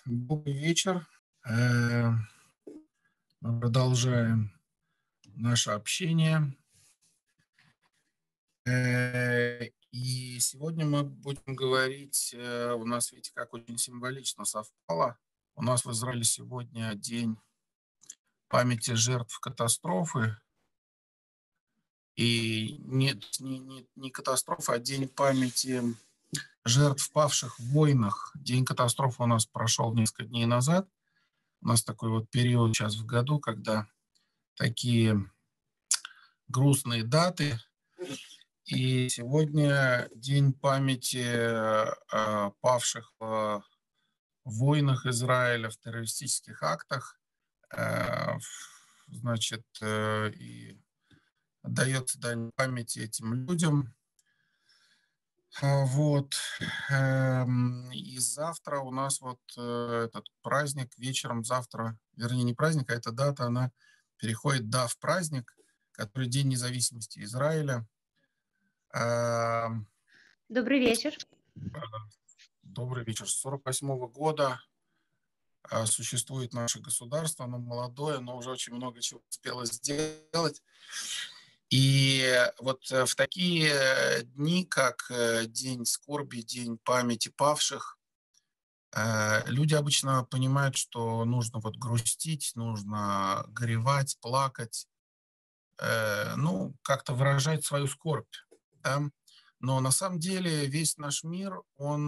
Добрый вечер. Э, Мы продолжаем наше общение. И сегодня мы будем говорить, у нас, видите, как очень символично совпало. У нас в Израиле сегодня день памяти жертв катастрофы. И нет, не катастрофы, а день памяти жертв, павших в войнах. День катастрофы у нас прошел несколько дней назад. У нас такой вот период сейчас в году, когда такие грустные даты. И сегодня день памяти павших в войнах Израиля, в террористических актах. Значит, и отдается дань памяти этим людям. Вот. И завтра у нас вот этот праздник, вечером завтра, вернее, не праздник, а эта дата, она переходит, да, в праздник, который День независимости Израиля. Ам, Добрый вечер. а, Добрый вечер. С 1948 года существует наше государство, оно молодое, но уже очень много чего успело сделать. И вот в такие дни, как День скорби, День памяти павших, люди обычно понимают, что нужно вот грустить, нужно горевать, плакать, ну, как-то выражать свою скорбь, да. Но на самом деле весь наш мир,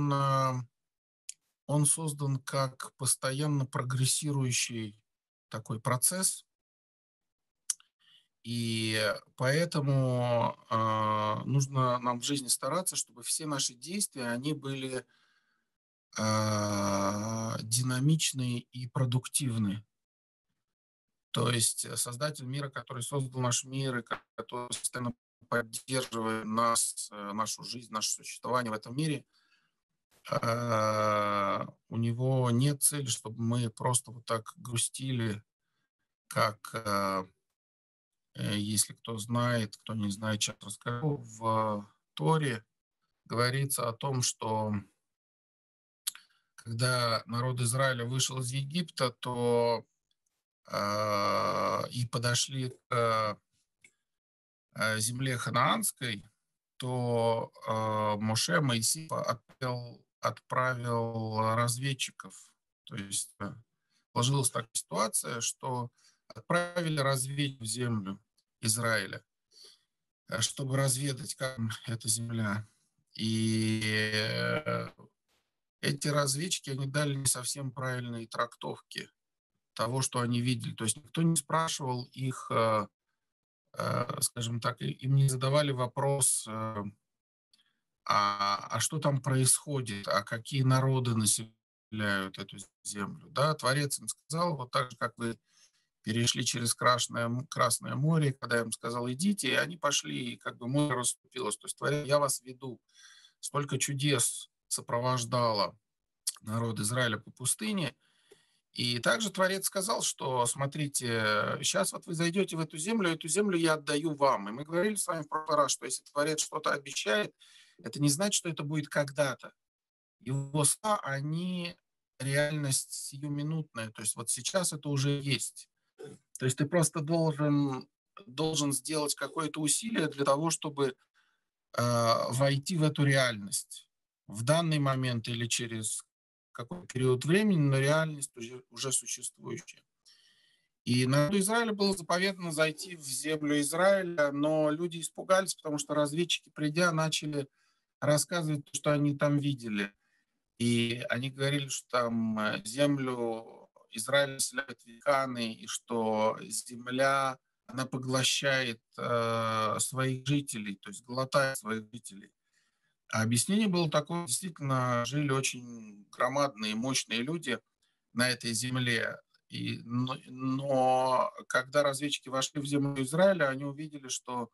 он создан как постоянно прогрессирующий такой процесс, и поэтому нужно нам в жизни стараться, чтобы все наши действия, они были динамичны и продуктивны. То есть создатель мира, который создал наш мир и который постоянно поддерживает нас, нашу жизнь, наше существование в этом мире, у него нет цели, чтобы мы просто вот так грустили, как, если кто знает, кто не знает, сейчас расскажу, в Торе говорится о том, что когда народ Израиля вышел из Египта, то и подошли к земле ханаанской, то Моше, Моисей отправил разведчиков. То есть сложилась такая ситуация, что отправили разведчиков в землю Израиля, чтобы разведать, как эта земля. И эти разведчики, они дали не совсем правильные трактовки того, что они видели. То есть никто не спрашивал их, скажем так, им не задавали вопрос, а что там происходит, а какие народы населяют эту землю. Да, Творец им сказал, вот так же, как вы перешли через Красное море, когда я им сказал, идите, и они пошли, и как бы море расступилось. То есть Творец, я вас веду. Столько чудес сопровождало народ Израиля по пустыне. И также Творец сказал, что, смотрите, сейчас вот вы зайдете в эту землю я отдаю вам. И мы говорили с вами в прошлый раз, что если Творец что-то обещает, это не значит, что это будет когда-то. Его слова, они реальность сиюминутная. То есть вот сейчас это уже есть. То есть ты просто должен сделать какое-то усилие для того, чтобы войти в эту реальность в данный момент или через какой-то период времени, но реальность уже существующая. И народу Израиля было заповедано зайти в землю Израиля, но люди испугались, потому что разведчики, придя, начали рассказывать, что они там видели. И они говорили, что там землю Израиля населяют великаны, и что земля, она поглощает своих жителей, то есть глотает своих жителей. А объяснение было такое: действительно, жили очень громадные, мощные люди на этой земле. Но когда разведчики вошли в землю Израиля, они увидели, что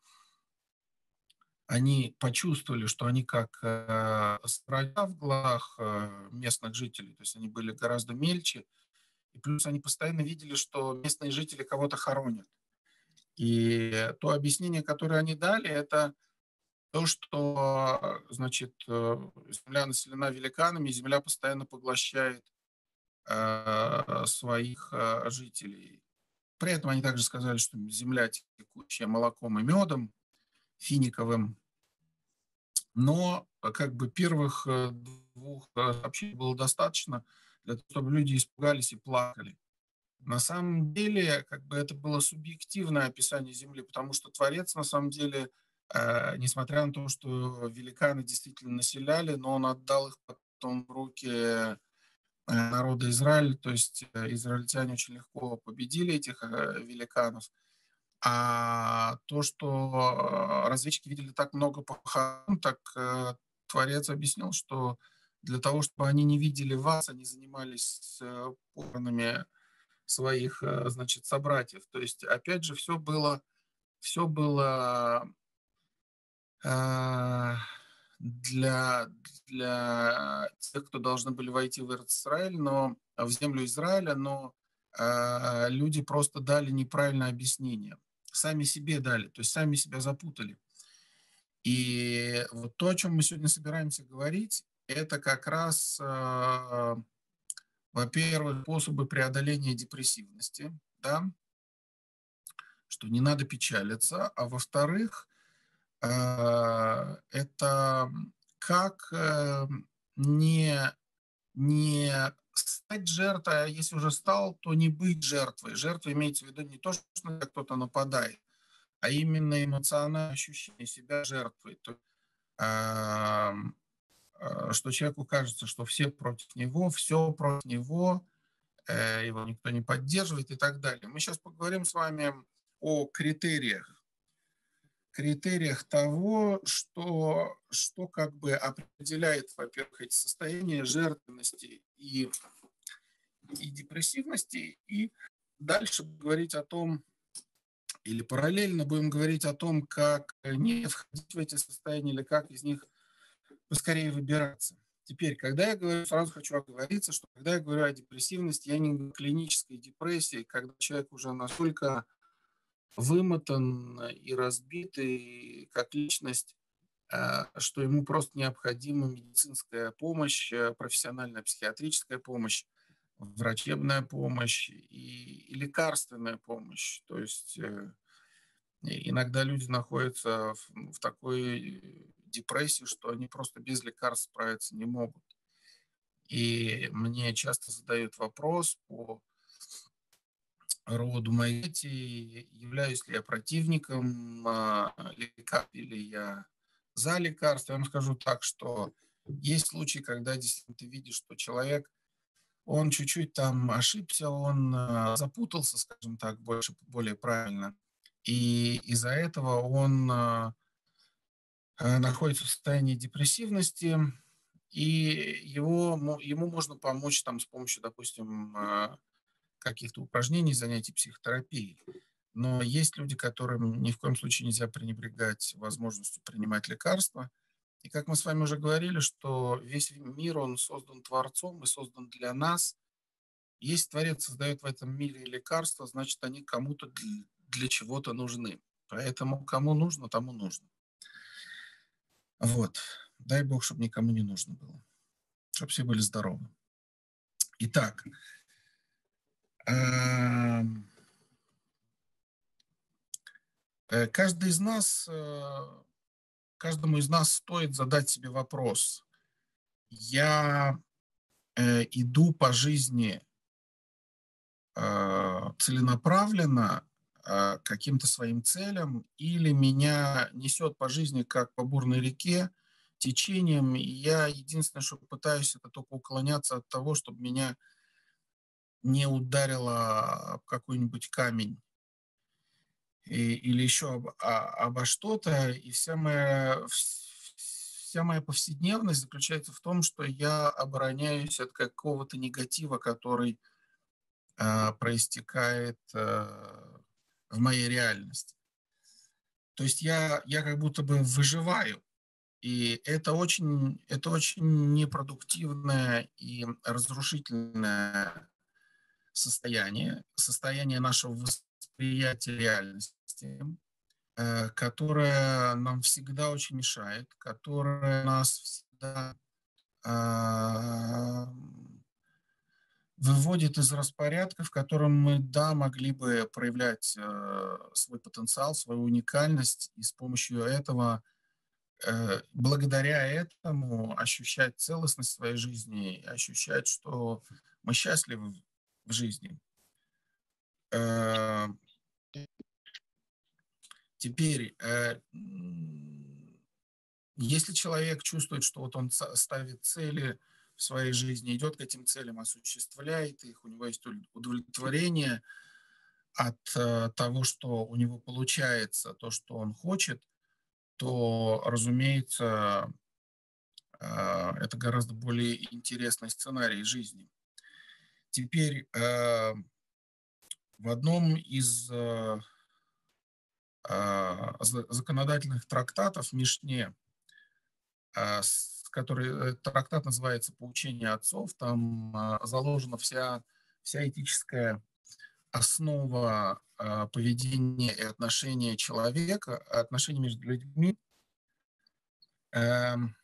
они почувствовали, что они как сыроежа в глазах местных жителей, то есть они были гораздо мельче, и плюс они постоянно видели, что местные жители кого-то хоронят. И то объяснение, которое они дали, это то, что, значит, земля населена великанами, земля постоянно поглощает своих жителей. При этом они также сказали, что земля текущая молоком и медом финиковым, но как бы первых двух сообщений было достаточно для того, чтобы люди испугались и плакали. На самом деле, как бы это было субъективное описание Земли, потому что Творец, на самом деле, несмотря на то, что великаны действительно населяли, но он отдал их потом в руки народа Израиля, то есть израильтяне очень легко победили этих великанов. А то, что разведчики видели так много похорон, так Творец объяснил, что для того, чтобы они не видели вас, они занимались похоронами своих, значит, собратьев. То есть, опять же, все было а, для, для тех, кто должны были войти в Израиль, но в землю Израиля, но люди просто дали неправильное объяснение. Сами себе дали, то есть сами себя запутали. И вот то, о чем мы сегодня собираемся говорить, это как раз, во-первых, способы преодоления депрессивности, да, что не надо печалиться, а во-вторых, это как не, не стать жертвой, а если уже стал, то не быть жертвой. Жертва имеется в виду не то, что на тебя кто-то нападает, а именно эмоциональное ощущение себя жертвой. А, что человеку кажется, что все против него, его никто не поддерживает и так далее. Мы сейчас поговорим с вами о критериях того, что как бы определяет, во-первых, эти состояния жертвенности и депрессивности, и дальше говорить о том, или параллельно будем говорить о том, как не входить в эти состояния или как из них поскорее выбираться. Теперь, когда я говорю, сразу хочу оговориться, что когда я говорю о депрессивности, я не говорю о клинической депрессии, когда человек уже настолько вымотан и разбит, и как личность, что ему просто необходима медицинская помощь, профессиональная психиатрическая помощь, врачебная помощь и лекарственная помощь. То есть иногда люди находятся в такой депрессии, что они просто без лекарств справиться не могут. И мне часто задают вопрос по роду моей дети, являюсь ли я противником лекарств или я за лекарства. Я вам скажу так, что есть случаи, когда действительно ты видишь, что человек, он чуть-чуть там ошибся, он запутался, скажем так, более правильно. И из-за этого он находится в состоянии депрессивности, и ему можно помочь там с помощью, допустим, каких-то упражнений, занятий психотерапией. Но есть люди, которым ни в коем случае нельзя пренебрегать возможностью принимать лекарства. И как мы с вами уже говорили, что весь мир, он создан Творцом и создан для нас. Если Творец создает в этом мире лекарства, значит, они кому-то для чего-то нужны. Поэтому кому нужно, тому нужно. Вот. Дай Бог, чтобы никому не нужно было. Чтобы все были здоровы. Итак, каждый из нас, каждому из нас стоит задать себе вопрос. Я иду по жизни целенаправленно каким-то своим целям, или меня несет по жизни как по бурной реке течением, и я единственное, что пытаюсь, это только уклоняться от того, чтобы меня не ударило об какой-нибудь камень или еще обо что-то, и вся моя повседневность заключается в том, что я обороняюсь от какого-то негатива, который проистекает в моей реальности. То есть я как будто бы выживаю, и это очень непродуктивное и разрушительное состояние нашего восприятия реальности, которое нам всегда очень мешает, которое нас всегда выводит из распорядка, в котором мы, да, могли бы проявлять свой потенциал, свою уникальность, и с помощью этого, благодаря этому ощущать целостность своей жизни, и ощущать, что мы счастливы в жизни. Э, Теперь, если человек чувствует, что вот он ставит цели в своей жизни, идет к этим целям, осуществляет их, у него есть удовлетворение от того, что у него получается, то, что он хочет, то, разумеется, это гораздо более интересный сценарий жизни. Теперь в одном из законодательных трактатов Мишне, который трактат называется «Поучение отцов», там заложена вся этическая основа поведения и отношения человека, отношений между людьми. Эм,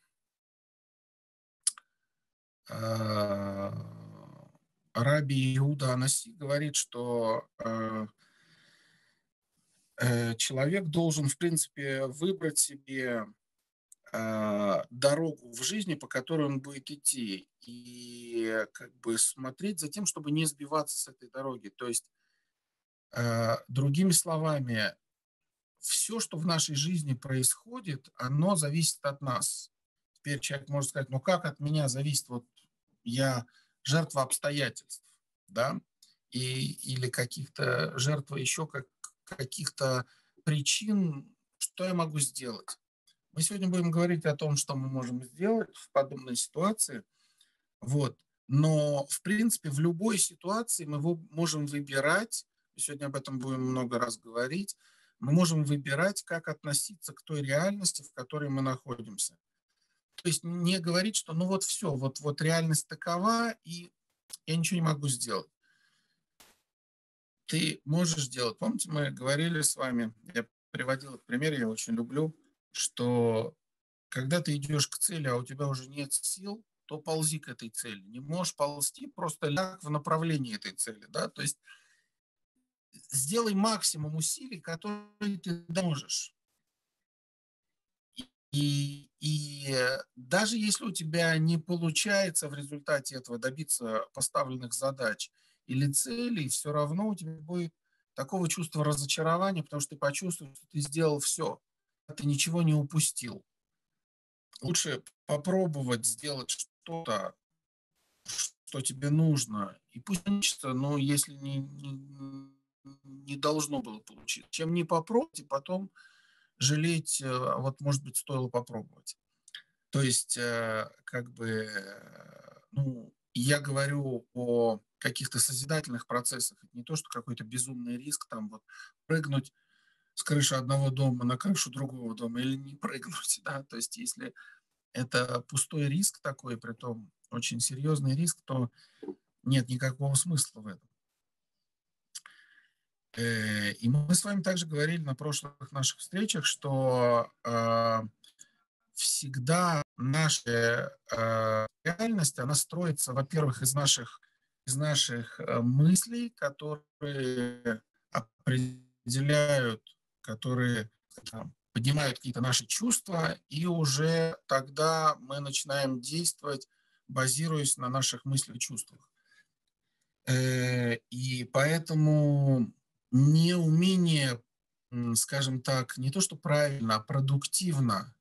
э, Раби Иуда Анаси говорит, что человек должен, в принципе, выбрать себе дорогу в жизни, по которой он будет идти, и как бы смотреть за тем, чтобы не сбиваться с этой дороги. То есть, другими словами, все, что в нашей жизни происходит, оно зависит от нас. Теперь человек может сказать, ну как от меня зависит, вот я жертва обстоятельств, да, или каких-то жертва еще каких-то причин, что я могу сделать. Мы сегодня будем говорить о том, что мы можем сделать в подобной ситуации. Вот. Но, в принципе, в любой ситуации мы можем выбирать, сегодня об этом будем много раз говорить, мы можем выбирать, как относиться к той реальности, в которой мы находимся. То есть не говорить, что ну вот все, вот реальность такова, и я ничего не могу сделать. Ты можешь делать. Помните, мы говорили с вами, я приводил этот пример, я очень люблю, что когда ты идешь к цели, а у тебя уже нет сил, то ползи к этой цели. Не можешь ползти, просто ляг в направлении этой цели. Да? То есть сделай максимум усилий, которые ты можешь. И даже если у тебя не получается в результате этого добиться поставленных задач или целей, все равно у тебя будет такого чувства разочарования, потому что ты почувствуешь, что ты сделал все, ты ничего не упустил. Лучше попробовать сделать что-то, что тебе нужно, и пусть получится, но если не должно было получиться, чем не попробовать, и потом жалеть, вот, может быть, стоило попробовать. То есть, как бы, ну, я говорю о каких-то созидательных процессах. Это не то, что какой-то безумный риск, там, вот, прыгнуть с крыши одного дома на крышу другого дома или не прыгнуть, да. То есть, если это пустой риск такой, притом очень серьезный риск, то нет никакого смысла в этом. И мы с вами также говорили на прошлых наших встречах, что всегда наша реальность, она строится, во-первых, из наших мыслей, которые определяют, которые там, поднимают какие-то наши чувства, и уже тогда мы начинаем действовать, базируясь на наших мыслях и чувствах. И поэтому неумение, скажем так, не то что правильно, а продуктивно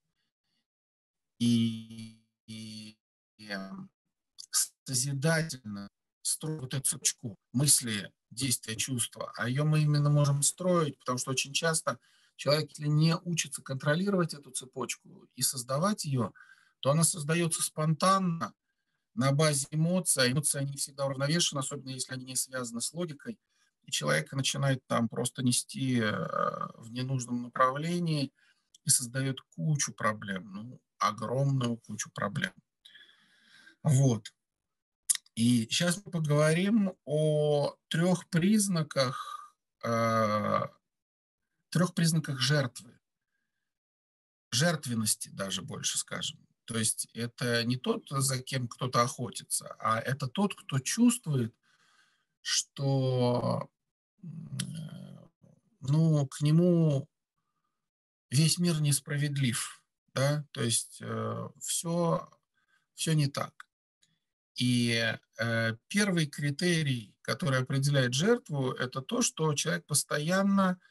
и созидательно строить вот эту цепочку мысли, действия, чувства. А ее мы именно можем строить, потому что очень часто человек, если не учится контролировать эту цепочку и создавать ее, то она создается спонтанно, на базе эмоций. А эмоции, они всегда уравновешены, особенно если они не связаны с логикой. И человек начинает там просто нести в ненужном направлении и создает кучу проблем, ну, огромную кучу проблем. Вот. И сейчас мы поговорим о э, трех признаках жертвы, жертвенности даже больше скажем. То есть это не тот, за кем кто-то охотится, а это тот, кто чувствует, что ну, к нему весь мир несправедлив, да, то есть все не так. И первый критерий, который определяет жертву, это то, что человек постоянно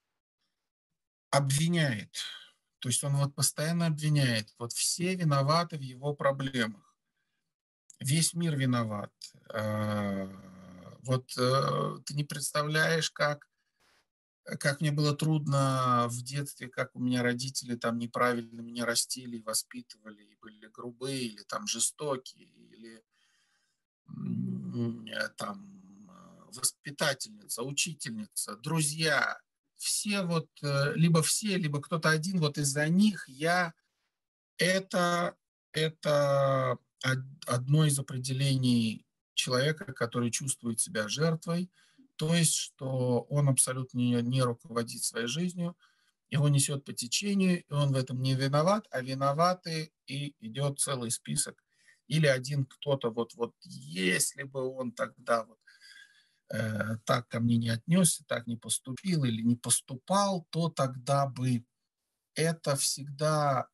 обвиняет. То есть он вот постоянно обвиняет. Вот все виноваты в его проблемах. Весь мир виноват. Вот ты не представляешь, как мне было трудно в детстве, как у меня родители там неправильно меня растили и воспитывали, и были грубые, или там жестокие, или там воспитательница, учительница, друзья. Все вот, либо все, либо кто-то один, вот из-за них это, это одно из определений человека, который чувствует себя жертвой, то есть, что он абсолютно не руководит своей жизнью, его несет по течению, и он в этом не виноват, а виноваты, и идет целый список. Или один кто-то, вот если бы он тогда вот так ко мне не отнесся, так не поступил или не поступал, то тогда бы это всегда,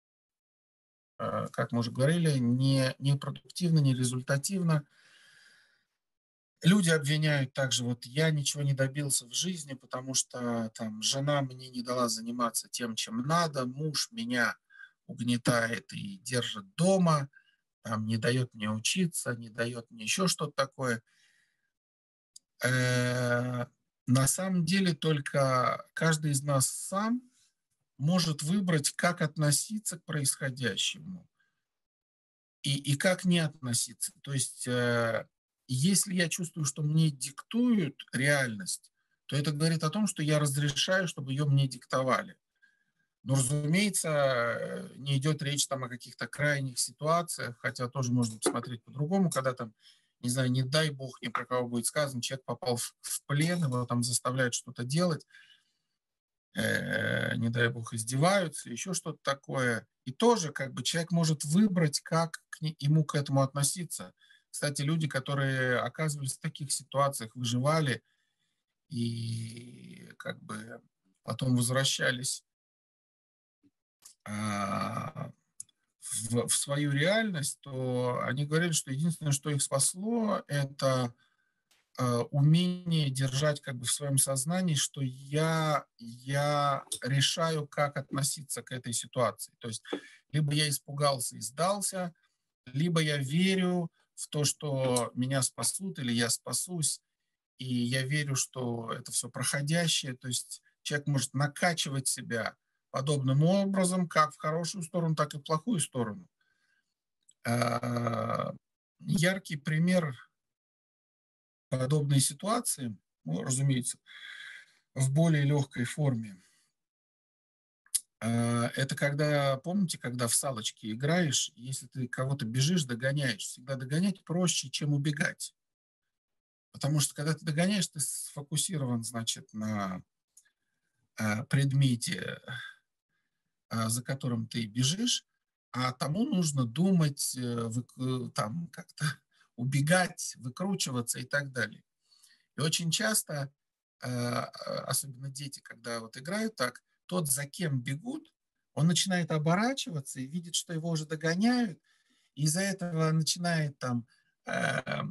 как мы уже говорили, не продуктивно, не результативно. Люди обвиняют также, вот я ничего не добился в жизни, потому что там жена мне не дала заниматься тем, чем надо, муж меня угнетает и держит дома, там не дает мне учиться, не дает мне еще что-то такое. Э, На самом деле только каждый из нас сам может выбрать, как относиться к происходящему и как не относиться. То есть, если я чувствую, что мне диктуют реальность, то это говорит о том, что я разрешаю, чтобы ее мне диктовали. Но, разумеется, не идет речь там о каких-то крайних ситуациях, хотя тоже можно посмотреть по-другому, когда там, не знаю, не дай бог, ни про кого будет сказано, человек попал в плен, его там заставляют что-то делать, не дай бог, издеваются, еще что-то такое. И тоже как бы человек может выбрать, как ему к этому относиться. Кстати, люди, которые оказывались в таких ситуациях, выживали и как бы потом возвращались а, в свою реальность, то они говорили, что единственное, что их спасло, это умение держать как бы в своем сознании, что я решаю, как относиться к этой ситуации. То есть либо я испугался и сдался, либо я верю в то, что меня спасут или я спасусь, и я верю, что это все проходящее. То есть человек может накачивать себя подобным образом, как в хорошую сторону, так и в плохую сторону. А, Яркий пример подобной ситуации, ну, разумеется, в более легкой форме. Это когда, помните, когда в салочки играешь, если ты кого-то бежишь, догоняешь, всегда догонять проще, чем убегать. Потому что когда ты догоняешь, ты сфокусирован, значит, на предмете, за которым ты бежишь, а тому нужно думать, там как-то убегать, выкручиваться и так далее. И очень часто, особенно дети, когда вот играют так, тот, за кем бегут, он начинает оборачиваться и видит, что его уже догоняют, и из-за этого начинает там э,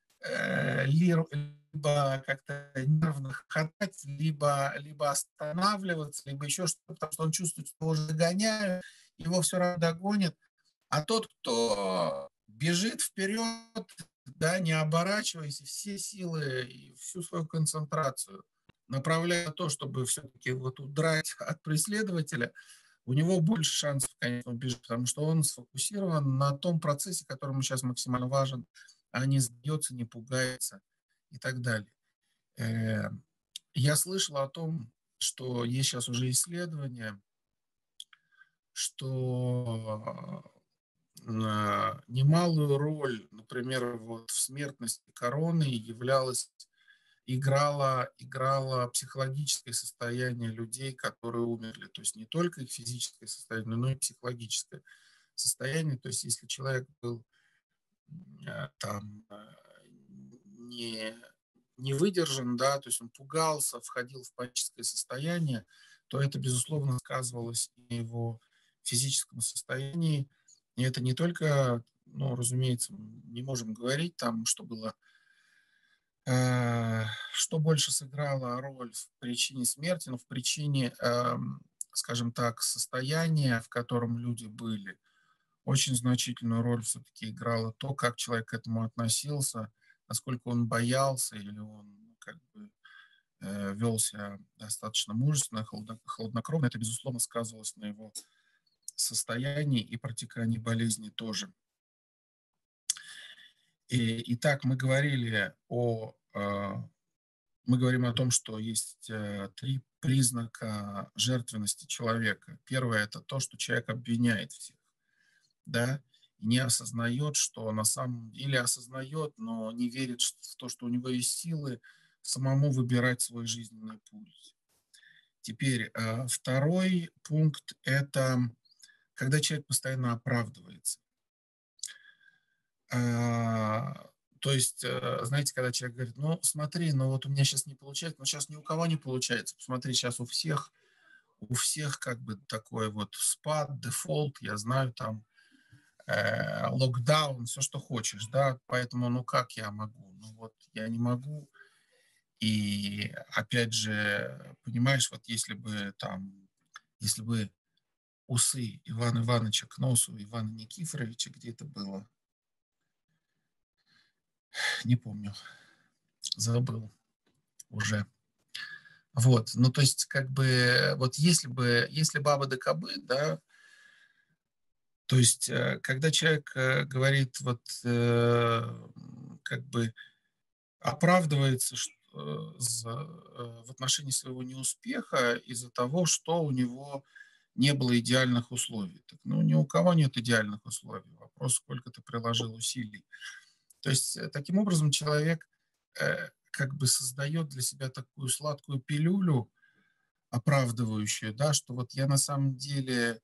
либо как-то нервно хохотать, либо останавливаться, либо еще что-то, потому что он чувствует, что его уже догоняют, его все равно догонят. А тот, кто бежит вперед, да, не оборачиваясь, все силы и всю свою концентрацию направляя на то, чтобы все-таки вот удрать от преследователя, у него больше шансов, конечно, убежать, потому что он сфокусирован на том процессе, который ему сейчас максимально важен, а не сдается, не пугается и так далее. Э, Я слышал о том, что есть сейчас уже исследования, что немалую роль, например, вот в смертности короны играло психологическое состояние людей, которые умерли. То есть не только их физическое состояние, но и психологическое состояние. То есть если человек был там не, не выдержан, да, то есть он пугался, входил в паническое состояние, то это, безусловно, сказывалось и на его физическом состоянии. И это не только, ну, разумеется, не можем говорить там, что было, что больше сыграло роль в причине смерти, но в причине, скажем так, состояния, в котором люди были. Очень значительную роль все-таки играло то, как человек к этому относился, насколько он боялся или он как бы вел себя достаточно мужественно, хладнокровно. Это, безусловно, сказывалось на его состоянии и протекании болезни тоже. Итак, мы говорим о том, что есть три признака жертвенности человека. Первое – это то, что человек обвиняет всех, да, и не осознает, что на самом деле осознает, но не верит в то, что у него есть силы самому выбирать свой жизненный путь. Теперь второй пункт – это когда человек постоянно оправдывается. То есть, знаете, когда человек говорит, ну, смотри, ну вот у меня сейчас не получается, но сейчас ни у кого не получается. Посмотри, сейчас у всех как бы такой вот спад, дефолт, я знаю, там, локдаун, все, что хочешь, да, поэтому, ну, как я могу? Ну, вот я не могу. И, опять же, понимаешь, вот если бы усы Ивана Ивановича к носу Ивана Никифоровича, где это было, не помню, забыл уже. Вот, ну, то есть, как бы, вот если баба да кобы, да, то есть, когда человек говорит, вот, как бы, оправдывается в отношении своего неуспеха из-за того, что у него не было идеальных условий. Так, ну, ни у кого нет идеальных условий. Вопрос, сколько ты приложил усилий. То есть, таким образом, человек как бы создает для себя такую сладкую пилюлю, оправдывающую, да, что вот я на самом деле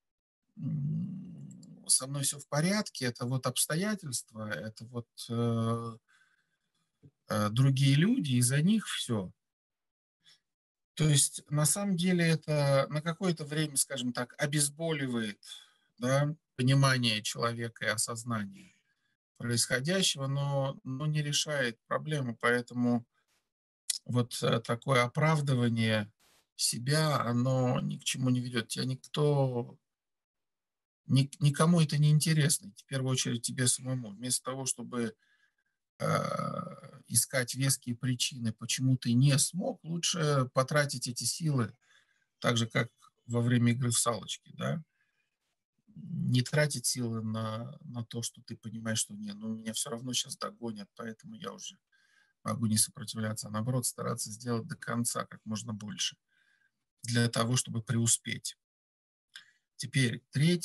со мной все в порядке, это вот обстоятельства, это вот другие люди, из-за них все. То есть на самом деле это на какое-то время, скажем так, обезболивает, да, понимание человека и осознание происходящего, но не решает проблему. Поэтому вот такое оправдывание себя, оно ни к чему не ведет. Тебя никому это не интересно. В первую очередь тебе самому. Вместо того, чтобы искать веские причины, почему ты не смог, лучше потратить эти силы, так же, как во время игры в салочки, да, не тратить силы на то, что ты понимаешь, что нет, ну, меня все равно сейчас догонят, поэтому я уже могу не сопротивляться, а наоборот стараться сделать до конца как можно больше для того, чтобы преуспеть. Теперь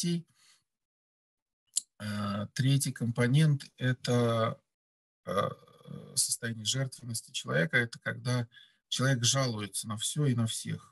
третий компонент – это состояние жертвенности человека, это когда человек жалуется на все и на всех.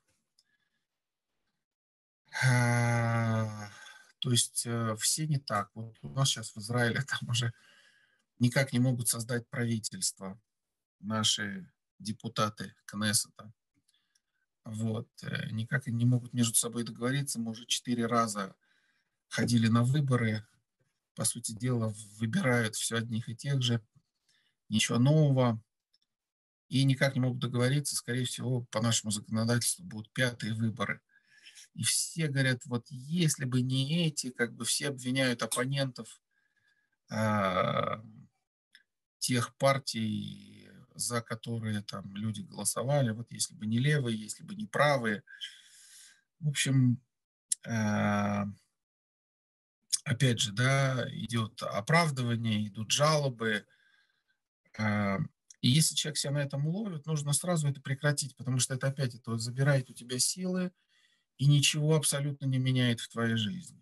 То есть все не так. Вот у нас сейчас в Израиле там уже никак не могут создать правительство наши депутаты Кнессета. Вот. Никак не могут между собой договориться. Мы уже 4 раза ходили на выборы. По сути дела, выбирают все одних и тех же. Ничего нового. И никак не могут договориться. Скорее всего, по нашему законодательству будут 5-е выборы. И все говорят, вот если бы не эти, как бы все обвиняют оппонентов а, тех партий, за которые там люди голосовали, вот если бы не левые, если бы не правые. В общем, а, опять же, да, идет оправдывание, идут жалобы. а, И если человек себя на этом ловит, нужно сразу это прекратить, потому что это опять это вот забирает у тебя силы и ничего абсолютно не меняет в твоей жизни.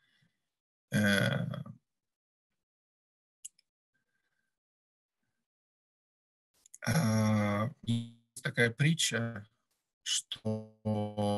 Э, Есть такая притча, что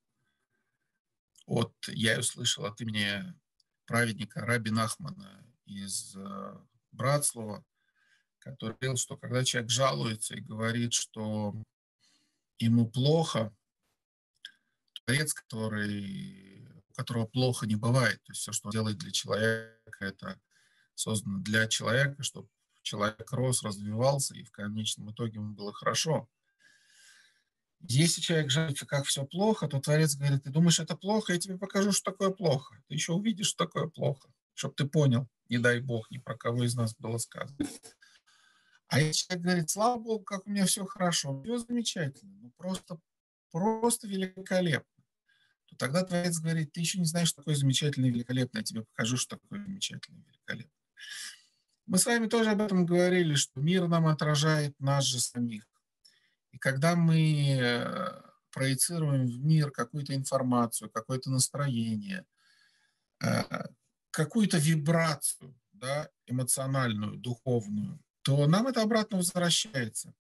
вот я ее слышал от имени праведника Раби Нахмана из Братслава. который говорил, что когда человек жалуется и говорит, что ему плохо, творец, у которого плохо не бывает. То есть все, что он делает для человека, это создано для человека, чтобы человек рос, развивался, и в конечном итоге ему было хорошо. Если человек жалуется, как все плохо, то Творец говорит: ты думаешь, это плохо, я тебе покажу, что такое плохо. Ты еще увидишь, что такое плохо, чтобы ты понял, не дай Бог, ни про кого из нас было сказано. А если человек говорит: слава Богу, как у меня все хорошо, все замечательно, ну просто великолепно, то тогда Творец говорит: ты еще не знаешь, что такое замечательное и великолепное, я тебе покажу, что такое замечательное и великолепное. Мы с вами тоже об этом говорили, что мир нам отражает нас же самих. И когда мы проецируем в мир какую-то информацию, какое-то настроение, э, какую-то вибрацию, да, эмоциональную, духовную, то нам это обратно возвращается.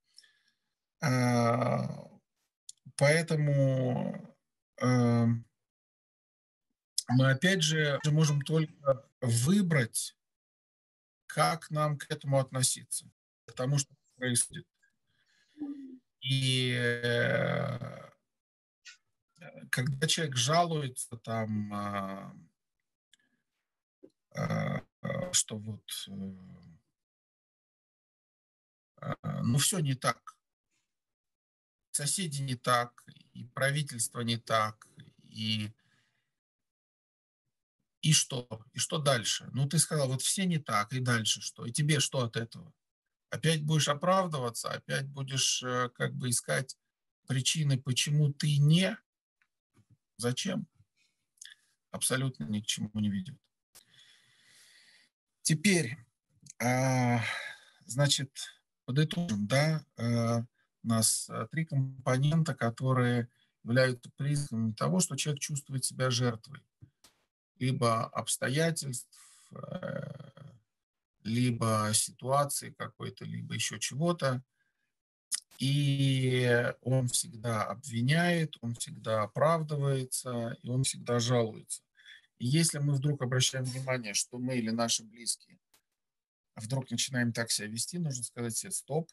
А, Поэтому мы опять же можем только выбрать, как нам к этому относиться, к тому, что происходит. И когда человек жалуется там, что вот, ну, все не так, соседи не так, и правительство не так, и, и что? И что дальше? Ну, ты сказал, вот все не так, и дальше что? И тебе что от этого? Опять будешь оправдываться, опять будешь как бы искать причины, почему ты не, зачем? Абсолютно ни к чему не ведет. Теперь, а, значит, подытожим, да, у нас три компонента, которые являются признаками того, что человек чувствует себя жертвой. Либо обстоятельств, либо ситуации какой-то, либо еще чего-то. И он всегда обвиняет, он всегда оправдывается, и он всегда жалуется. И если мы вдруг обращаем внимание, что мы или наши близкие вдруг начинаем так себя вести, нужно сказать себе стоп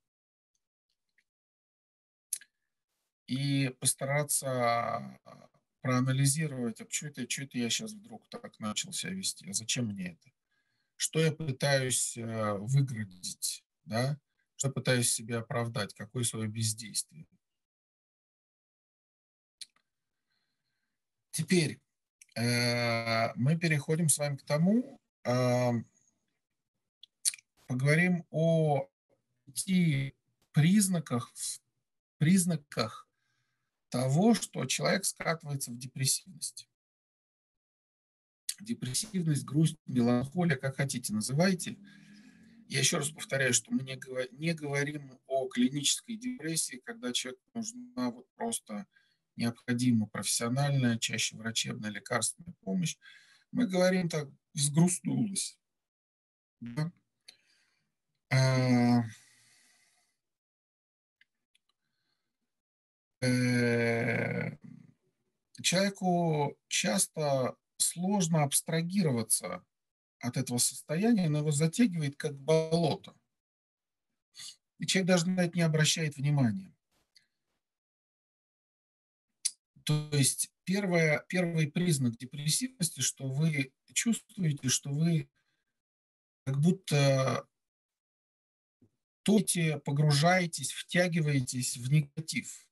и постараться проанализировать, а что это я сейчас вдруг так начал себя вести, а зачем мне это? Что я пытаюсь выградить, да? Что пытаюсь себе оправдать, какое свое бездействие. Теперь мы переходим с вами к тому, поговорим о 5 признаках, признаках того, что человек скатывается в депрессивность. Депрессивность, грусть, меланхолия, как хотите называйте. Я еще раз повторяю, что мы не говорим о клинической депрессии, когда человеку нужна вот просто необходима профессиональная, чаще врачебная, лекарственная помощь. Мы говорим так, взгрустнулась. Да? А, э, Человеку часто сложно абстрагироваться от этого состояния, но его затягивает как болото. И человек даже на это не обращает внимания. То есть первый признак депрессивности, что вы чувствуете, что вы как будто тонете, погружаетесь, втягиваетесь в негатив.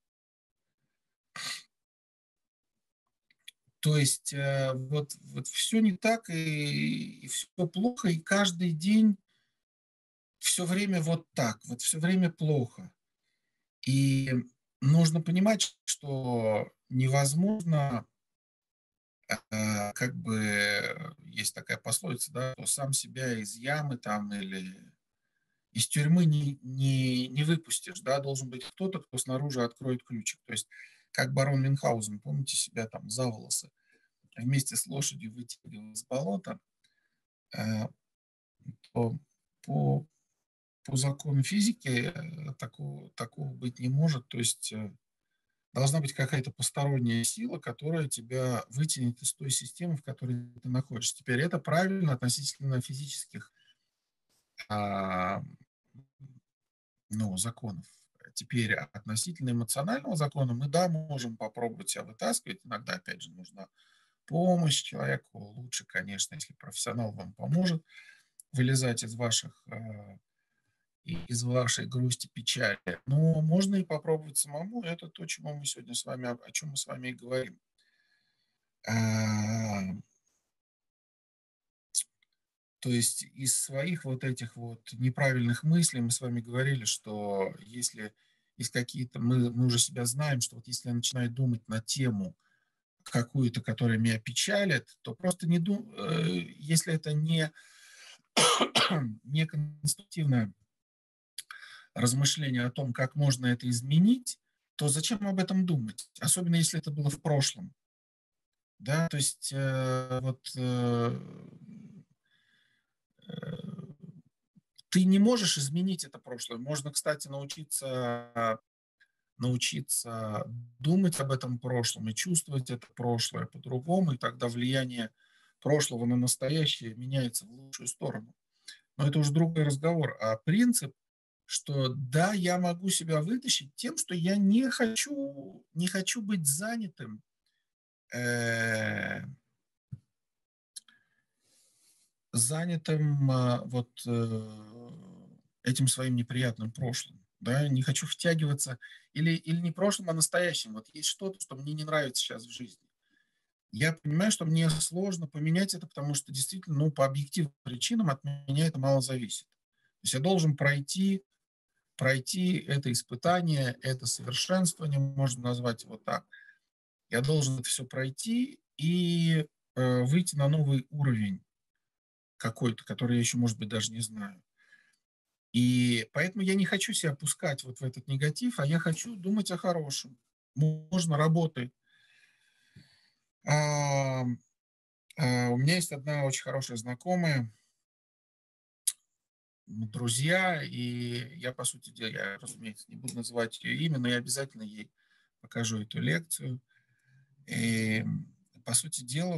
То есть вот все не так, и все плохо, и каждый день все время вот так, вот все время плохо. И нужно понимать, что невозможно, как бы есть такая пословица, да, что сам себя из ямы там или из тюрьмы не выпустишь, да, должен быть кто-то, кто снаружи откроет ключик. То есть как барон Мюнхгаузен, помните, себя там за волосы вместе с лошадью вытягивал из болота, э, то по, по закону физики такого быть не может. То есть должна быть какая-то посторонняя сила, которая тебя вытянет из той системы, в которой ты находишься. Теперь это правильно относительно физических а, ну, законов. Теперь относительно эмоционального закона мы, да, можем попробовать себя вытаскивать. Иногда, опять же, нужна помощь человеку. Лучше, конечно, если профессионал вам поможет вылезать из вашей грусти, печали. Но можно и попробовать самому. Это то, чему мы сегодня с вами, о чем мы с вами и говорим. А, То есть из своих вот этих вот неправильных мыслей мы с вами говорили, что если есть какие-то, мы уже себя знаем, что вот если я начинаю думать на тему какую-то, которая меня печалит, то просто если это не конструктивное размышление о том, как можно это изменить, то зачем об этом думать? Особенно если это было в прошлом. Да, то есть э, ты не можешь изменить это прошлое. Можно, кстати, научиться думать об этом прошлом и чувствовать это прошлое по-другому, и тогда влияние прошлого на настоящее меняется в лучшую сторону. Но это уже другой разговор. А принцип, что да, я могу себя вытащить тем, что я не хочу быть э, занятым этим своим неприятным прошлым. Да, не хочу втягиваться или не прошлым, а настоящим. Вот есть что-то, что мне не нравится сейчас в жизни. Я понимаю, что мне сложно поменять это, потому что действительно, ну, по объективным причинам от меня это мало зависит. То есть я должен пройти это испытание, это совершенствование, можно назвать его так. Я должен это все пройти и выйти на новый уровень какой-то, который я еще, может быть, даже не знаю. И поэтому я не хочу себя опускать вот в этот негатив, а я хочу думать о хорошем. Можно работать. А, у меня есть одна очень хорошая знакомая, друзья, и я, по сути дела, я, разумеется, не буду называть ее имя, но я обязательно ей покажу эту лекцию. И, по сути дела,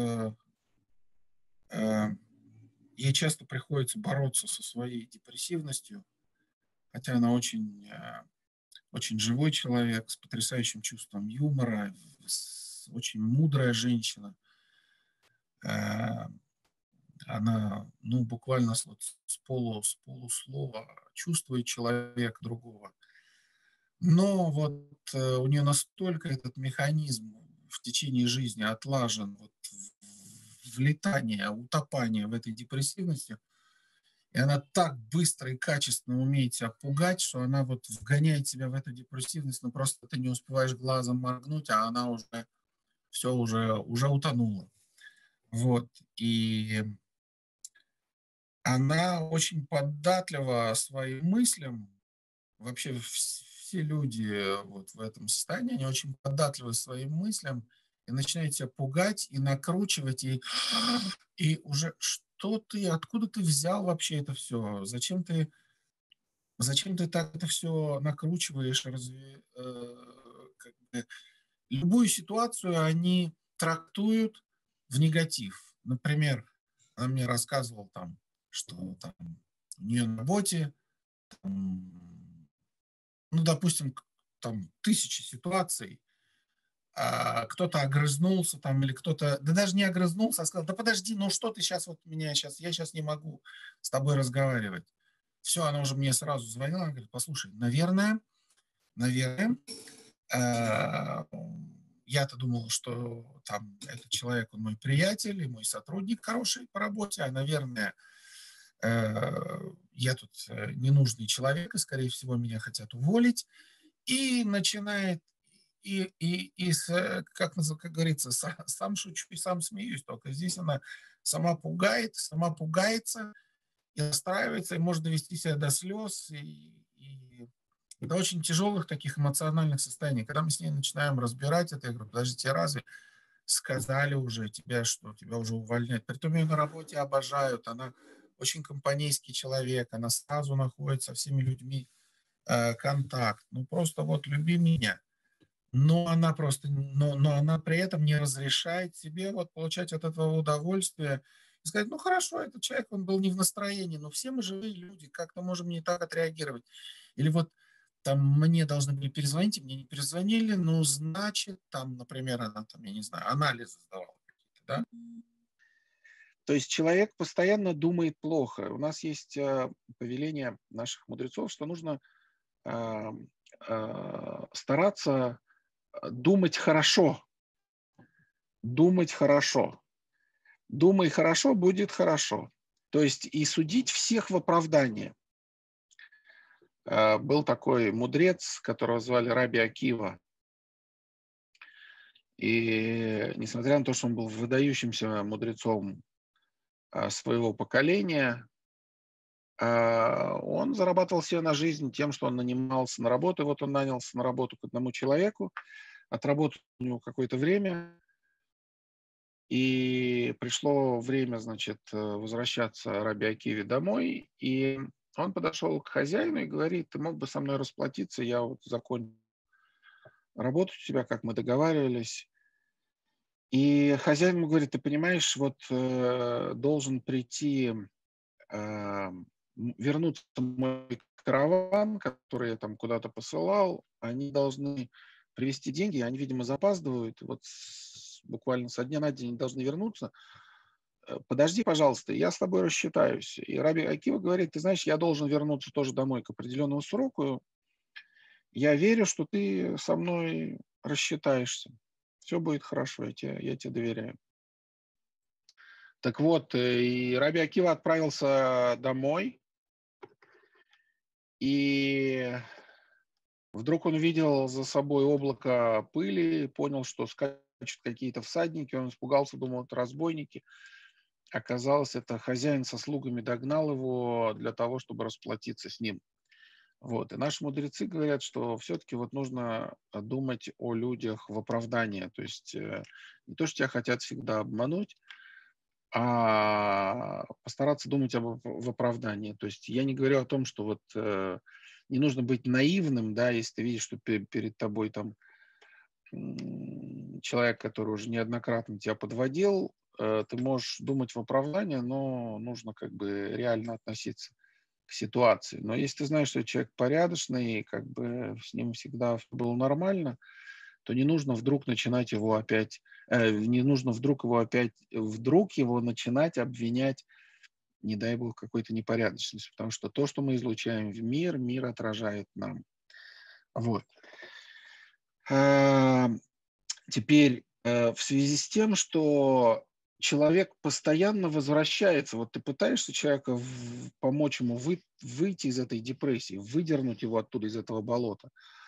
э, ей часто приходится бороться со своей депрессивностью, хотя она очень живой человек с потрясающим чувством юмора, очень мудрая женщина. Э, Она, ну, буквально с полуслова чувствует человека другого. Но у нее настолько этот механизм в течение жизни отлажен, влетание, утопание в этой депрессивности, и она так быстро и качественно умеет себя пугать, что она вот вгоняет себя в эту депрессивность, но просто ты не успеваешь глазом моргнуть, а она уже утонула. Вот. И она очень податлива своим мыслям. Вообще все люди вот в этом состоянии, они очень податливы своим мыслям и начинают себя пугать и накручивать, и уже откуда ты взял вообще это все? Зачем ты так это все накручиваешь? Как бы, любую ситуацию они трактуют в негатив. Например, она мне рассказывала там, что там у нее на работе, там, ну, допустим, там тысячи ситуаций, кто-то огрызнулся там или кто-то, да даже не огрызнулся, а сказал, да подожди, ну что ты сейчас я сейчас не могу с тобой разговаривать. Все, она уже мне сразу звонила, она говорит, послушай, наверное, э, я-то думал, что там этот человек, он мой приятель и мой сотрудник хороший по работе, а, наверное, я тут ненужный человек, и, скорее всего, меня хотят уволить. И начинает, как говорится, сам шучу и сам смеюсь, только здесь она сама пугается и расстраивается, и может довести себя до слез, и до очень тяжелых таких эмоциональных состояний. Когда мы с ней начинаем разбирать это, я говорю, подождите, разве сказали уже тебя, что тебя уже увольняют? Притом ее на работе обожают, она очень компанейский человек, она сразу находит со всеми людьми контакт. Ну, просто вот люби меня. Но она при этом не разрешает себе вот получать от этого удовольствие и сказать, ну хорошо, этот человек, он был не в настроении, но все мы живые люди, как-то можем не так отреагировать. Или вот там мне должны были перезвонить, и мне не перезвонили, ну, значит, там, например, она там, я не знаю, анализы сдавала какие-то, да? То есть человек постоянно думает плохо. У нас есть повеление наших мудрецов, что нужно а, стараться думать хорошо. Думать хорошо. Думай хорошо, будет хорошо. То есть и судить всех в оправдание. Был такой мудрец, которого звали Раби Акива. И несмотря на то, что он был выдающимся мудрецом своего поколения, он зарабатывал себе на жизнь тем, что он нанимался на работу. И вот он нанялся на работу к одному человеку, отработал у него какое-то время, и пришло время, значит, возвращаться Раби Акиве домой, и он подошел к хозяину и говорит: ты мог бы со мной расплатиться, я вот закончил работу у тебя, как мы договаривались. И хозяин ему говорит: ты понимаешь, вот должен прийти, вернуться мой караван, который я там куда-то посылал, они должны привезти деньги, они, видимо, запаздывают, вот буквально со дня на день они должны вернуться. Подожди, пожалуйста, я с тобой рассчитаюсь. И Раби Акива говорит: ты знаешь, я должен вернуться тоже домой к определенному сроку, я верю, что ты со мной рассчитаешься. Все будет хорошо, я тебе доверяю. Так вот, и Раби Акива отправился домой, и вдруг он увидел за собой облако пыли, понял, что скачут какие-то всадники, он испугался, думал, это разбойники. Оказалось, это хозяин со слугами догнал его для того, чтобы расплатиться с ним. Вот. И наши мудрецы говорят, что все-таки вот нужно думать о людях в оправдание. То есть не то, что тебя хотят всегда обмануть, а постараться думать в оправдании. То есть я не говорю о том, что вот не нужно быть наивным, да, если ты видишь, что перед тобой там человек, который уже неоднократно тебя подводил, ты можешь думать в оправдании, но нужно как бы реально относиться к ситуации. Но если ты знаешь, что человек порядочный, и как бы с ним всегда было нормально, то не нужно вдруг начинать его опять, не нужно вдруг его начинать обвинять, не дай бог, какой-то непорядочностью, потому что то, что мы излучаем в мир, мир отражает нам. Вот. А, Теперь в связи с тем, что человек постоянно возвращается, вот ты пытаешься человека помочь ему выйти из этой депрессии, выдернуть его оттуда, из этого болота,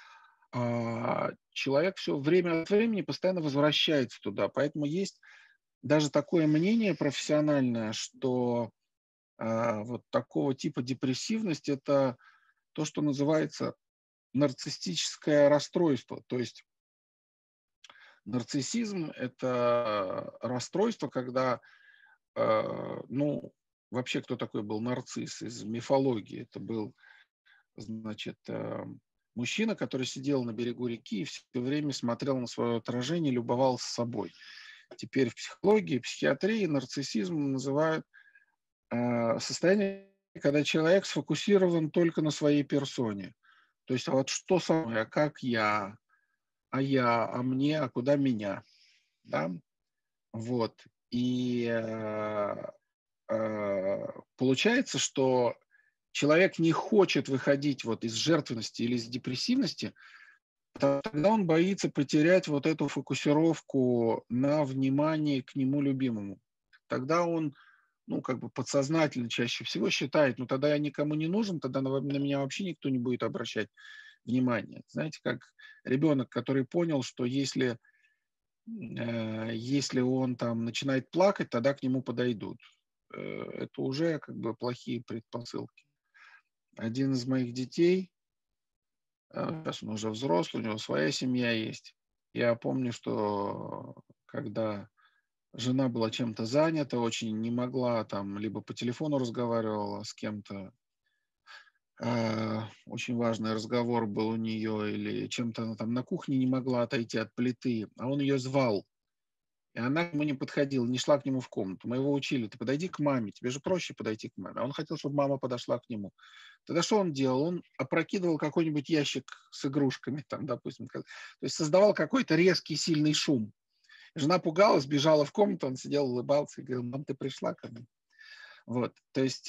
человек все время от времени постоянно возвращается туда. Поэтому есть даже такое мнение профессиональное, что вот такого типа депрессивность – это то, что называется нарциссическое расстройство. То есть нарциссизм – это расстройство, когда, ну, вообще кто такой был нарцисс из мифологии? Это был, значит, мужчина, который сидел на берегу реки и все время смотрел на свое отражение, любовался собой. Теперь в психологии, психиатрии нарциссизм называют состояние, когда человек сфокусирован только на своей персоне. То есть, а вот что со мной, а как я, а мне, а куда меня, да? Вот. И получается, что человек не хочет выходить вот из жертвенности или из депрессивности, тогда он боится потерять вот эту фокусировку на внимании к нему любимому. Тогда он, ну, как бы подсознательно чаще всего считает, ну, тогда я никому не нужен, тогда на меня вообще никто не будет обращать внимание. Знаете, как ребенок, который понял, что если он там начинает плакать, тогда к нему подойдут. Это уже как бы плохие предпосылки. Один из моих детей, сейчас он уже взрослый, у него своя семья есть. Я помню, что когда жена была чем-то занята, очень не могла там, либо по телефону разговаривала с кем-то, очень важный разговор был у нее, или чем-то она там на кухне не могла отойти от плиты, а он ее звал. И она к нему не подходила, не шла к нему в комнату. Мы его учили: ты подойди к маме, тебе же проще подойти к маме. А он хотел, чтобы мама подошла к нему. Тогда что он делал? Он опрокидывал какой-нибудь ящик с игрушками, там, допустим, то есть создавал какой-то резкий, сильный шум. Жена пугалась, бежала в комнату, он сидел, улыбался и говорил: мам, ты пришла ко мне? Вот, то есть,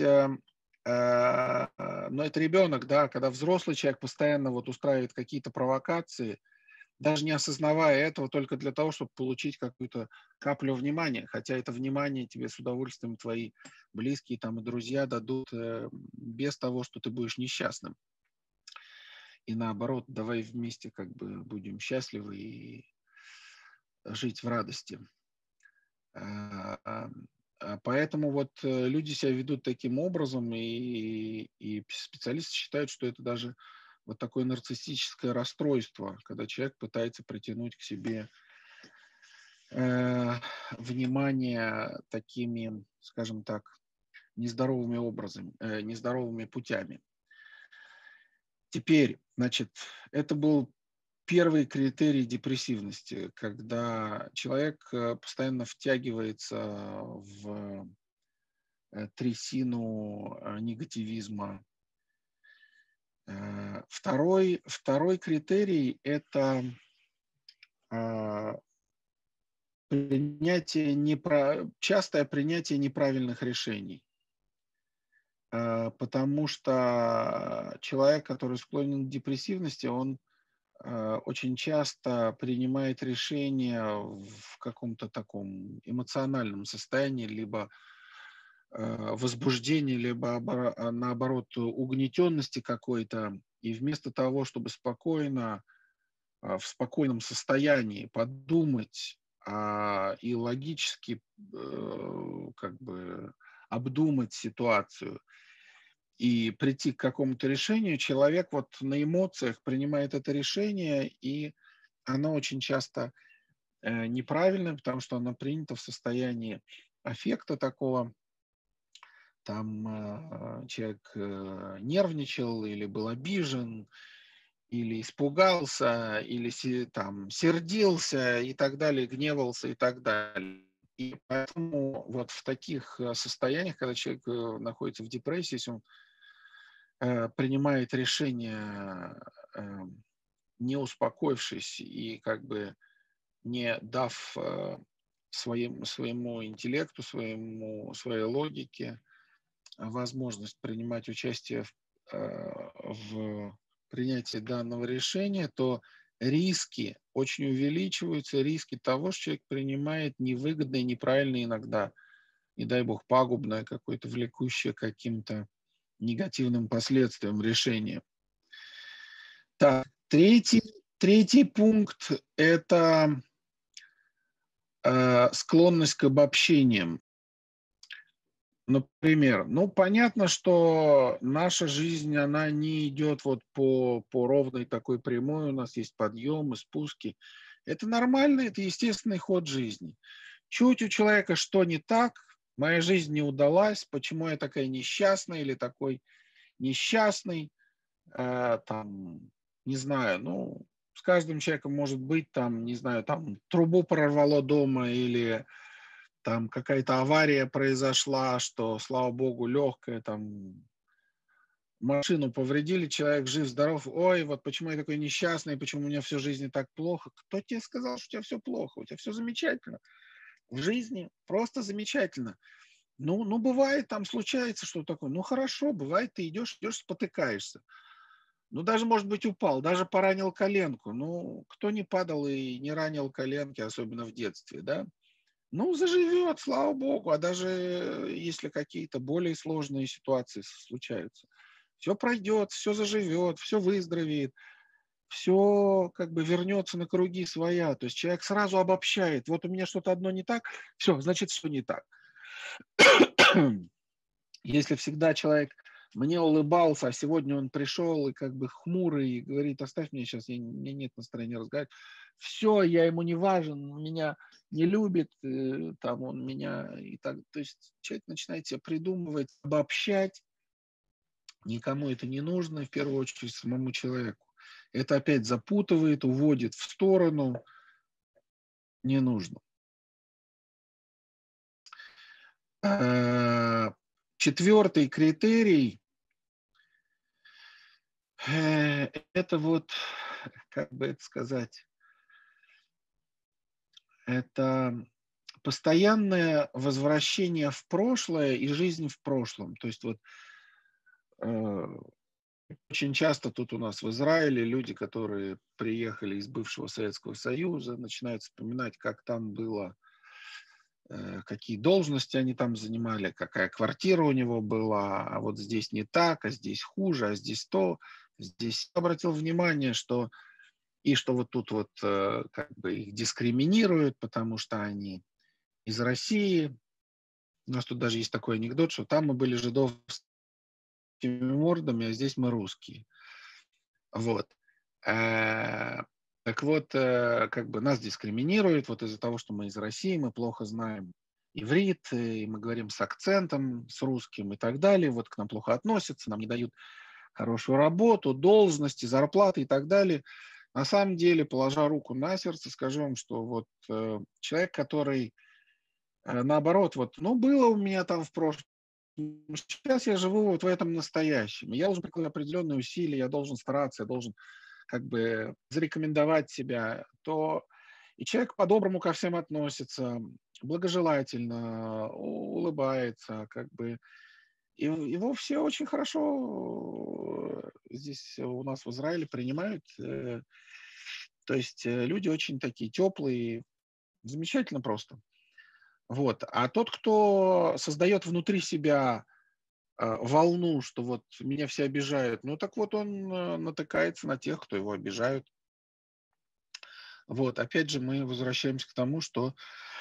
но это ребенок, да, когда взрослый человек постоянно вот устраивает какие-то провокации, даже не осознавая этого, только для того, чтобы получить какую-то каплю внимания, хотя это внимание тебе с удовольствием твои близкие там и друзья дадут без того, что ты будешь несчастным. И наоборот, давай вместе как бы будем счастливы и жить в радости. Поэтому вот люди себя ведут таким образом, и специалисты считают, что это даже вот такое нарциссическое расстройство, когда человек пытается притянуть к себе внимание такими, скажем так, нездоровыми образами, нездоровыми путями. Теперь, значит, это был первый критерий депрессивности, когда человек постоянно втягивается в трясину негативизма. Второй критерий – это частое принятие неправильных решений. Потому что человек, который склонен к депрессивности, он очень часто принимает решения в каком-то таком эмоциональном состоянии, либо возбуждении, либо наоборот угнетенности какой-то. И вместо того, чтобы спокойно, в спокойном состоянии подумать и логически как бы обдумать ситуацию и прийти к какому-то решению, человек вот на эмоциях принимает это решение, и оно очень часто неправильное, потому что оно принято в состоянии аффекта такого. Там человек нервничал или был обижен, или испугался, или там сердился и так далее, гневался и так далее. И поэтому вот в таких состояниях, когда человек находится в депрессии, если он принимает решение, не успокоившись и как бы не дав своему интеллекту, своей логике возможность принимать участие в принятии данного решения, то риски очень увеличиваются, риски того, что человек принимает невыгодное, неправильное иногда, не дай бог, пагубное, какое-то влекущее к каким-то негативным последствиям решение. Так, третий пункт – это склонность к обобщениям. Например, понятно, что наша жизнь, она не идет вот по ровной такой прямой, у нас есть подъемы, спуски. Это нормально, это естественный ход жизни. Чуть у человека что не так, моя жизнь не удалась, почему я такая несчастная или такой несчастный, там, не знаю, с каждым человеком может быть, там, не знаю, там трубу прорвало дома или там какая-то авария произошла, что, слава богу, легкая, там машину повредили, человек жив-здоров. Ой, вот почему я такой несчастный, почему у меня всю жизнь так плохо. Кто тебе сказал, что у тебя все плохо? У тебя все замечательно. В жизни просто замечательно. Бывает, там случается что-то такое. Хорошо, бывает, ты идешь, спотыкаешься. Даже, может быть, упал, даже поранил коленку. Кто не падал и не ранил коленки, особенно в детстве, да? Заживет, слава богу. А даже если какие-то более сложные ситуации случаются, все пройдет, все заживет, все выздоровеет, все как бы вернется на круги своя. То есть человек сразу обобщает. Вот у меня что-то одно не так, все, значит, что не так. Если всегда человек мне улыбался, а сегодня он пришел и как бы хмурый, и говорит: оставь меня сейчас, мне нет настроения разговаривать. Все, я ему не важен, меня не любит, там он меня и так. То есть человек начинает себя придумывать, обобщать. Никому это не нужно, в первую очередь самому человеку. Это опять запутывает, уводит в сторону. Не нужно. Четвертый критерий это вот, как бы это сказать, это постоянное возвращение в прошлое и жизнь в прошлом. То есть вот э, очень часто тут у нас в Израиле люди, которые приехали из бывшего Советского Союза, начинают вспоминать, как там было, какие должности они там занимали, какая квартира у него была, а вот здесь не так, а здесь хуже, а здесь то. Здесь обратил внимание, что и что вот тут вот как бы их дискриминируют, потому что они из России. У нас тут даже есть такой анекдот, что там мы были жидовскими мордами, а здесь мы русские. Вот. Э, Так вот, как бы нас дискриминируют вот из-за того, что мы из России, мы плохо знаем иврит, и мы говорим с акцентом, с русским и так далее. Вот к нам плохо относятся, нам не дают хорошую работу, должности, зарплаты и так далее. На самом деле, положа руку на сердце, скажу вам, что вот человек, который наоборот, вот, ну, было у меня там в прошлом, сейчас я живу вот в этом настоящем. Я должен прикладывать определенные усилия, я должен стараться, я должен как бы зарекомендовать себя, то и человек по-доброму ко всем относится, благожелательно, улыбается, как бы. И его все очень хорошо здесь у нас в Израиле принимают. То есть люди очень такие теплые, замечательно просто. Вот. А тот, кто создает внутри себя волну, что вот меня все обижают, ну так вот он натыкается на тех, кто его обижают. Вот. Опять же, мы возвращаемся к тому, что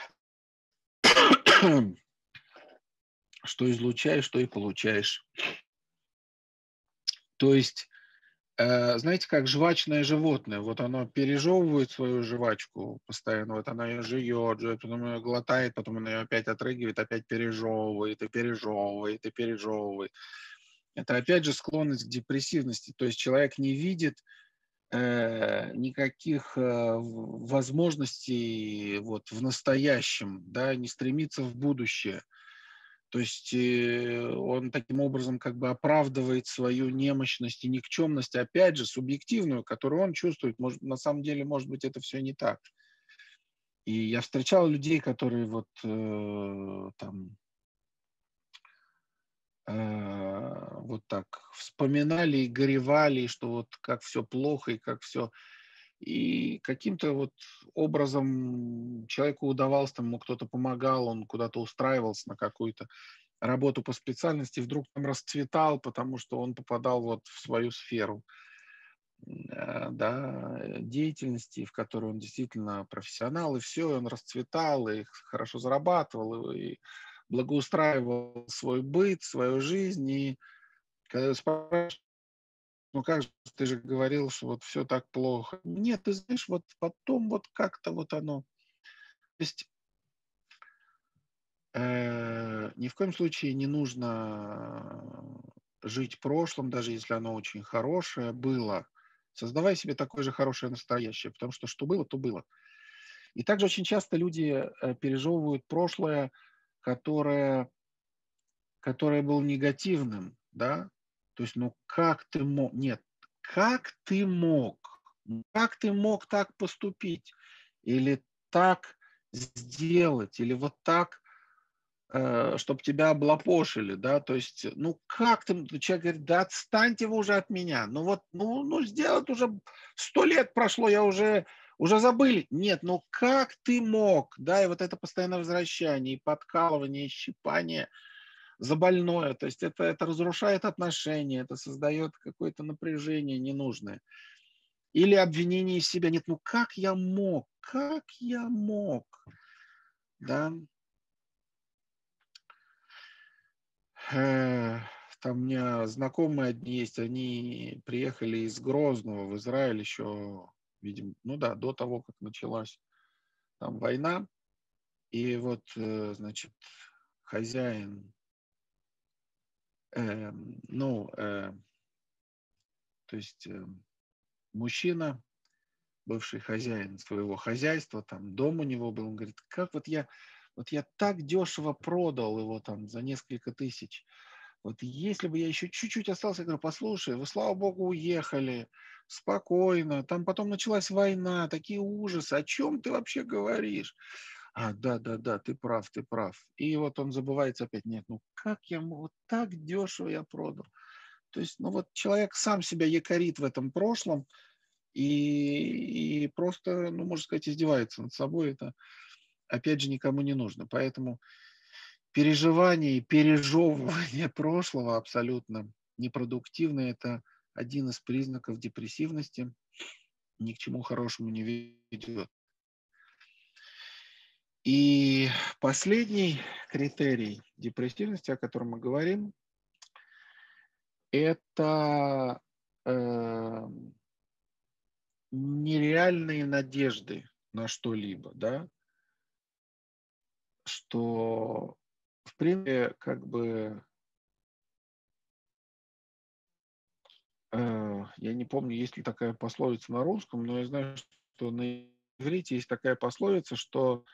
что излучаешь, то и получаешь. То есть, знаете, как жвачное животное, вот оно пережевывает свою жвачку постоянно, вот она ее жует, жует, потом ее глотает, потом она ее опять отрыгивает, опять пережевывает, и пережевывает, и пережевывает. Это опять же склонность к депрессивности. То есть человек не видит никаких возможностей вот в настоящем, да, не стремится в будущее. То есть он таким образом как бы оправдывает свою немощность и никчемность, опять же, субъективную, которую он чувствует. Может, на самом деле, может быть, это все не так. И я встречал людей, которые вот там вот так вспоминали и горевали, что вот как все плохо и как все. И каким-то вот образом человеку удавалось, там ему кто-то помогал, он куда-то устраивался на какую-то работу по специальности, вдруг там расцветал, потому что он попадал вот в свою сферу да, деятельности, в которой он действительно профессионал, и все, и он расцветал, и хорошо зарабатывал, и благоустраивал свой быт, свою жизнь. И когда спрашиваешь, ну как же, ты же говорил, что вот все так плохо. Нет, ты знаешь, вот потом вот как-то вот оно. То есть ни в коем случае не нужно жить прошлым, даже если оно очень хорошее было. Создавай себе такое же хорошее настоящее, потому что что было, то было. И также очень часто люди пережевывают прошлое, которое, которое было негативным, да. То есть, ну как ты мог? Нет, как ты мог? Как ты мог так поступить? Или так сделать? Или вот так чтобы тебя облапошили, да, то есть, ну как ты, человек говорит, да отстаньте вы уже от меня, ну вот, ну сделать уже 100 лет прошло, я уже забыли. Нет, ну как ты мог, да, и вот это постоянное возвращение, и подкалывание, и щипание за больное, то есть это разрушает отношения, это создает какое-то напряжение ненужное. Или обвинение из себя, нет, ну как я мог, да. Э, Там у меня знакомые одни есть, они приехали из Грозного в Израиль еще, видимо, ну да, до того, как началась там война. И вот, значит, хозяин, ну, то есть мужчина, бывший хозяин своего хозяйства, там дом у него был, он говорит, как вот я вот я так дешево продал его там за несколько тысяч. Вот если бы я еще чуть-чуть остался, я говорю, послушай, вы, слава богу, уехали, спокойно, там потом началась война, такие ужасы, о чем ты вообще говоришь? Да, ты прав, ты прав. И вот он забывается опять, нет, ну как я мог, вот так дешево я продал. То есть, ну вот человек сам себя якорит в этом прошлом и просто, ну, можно сказать, издевается над собой. Это, опять же, никому не нужно. Поэтому переживание и пережевывание прошлого абсолютно непродуктивно. Это один из признаков депрессивности. Ни к чему хорошему не ведет. И последний критерий депрессивности, о котором мы говорим, это нереальные надежды на что-либо, да, что в принципе как бы я не помню, есть ли такая пословица на русском, но я знаю, что на иврите есть такая пословица, что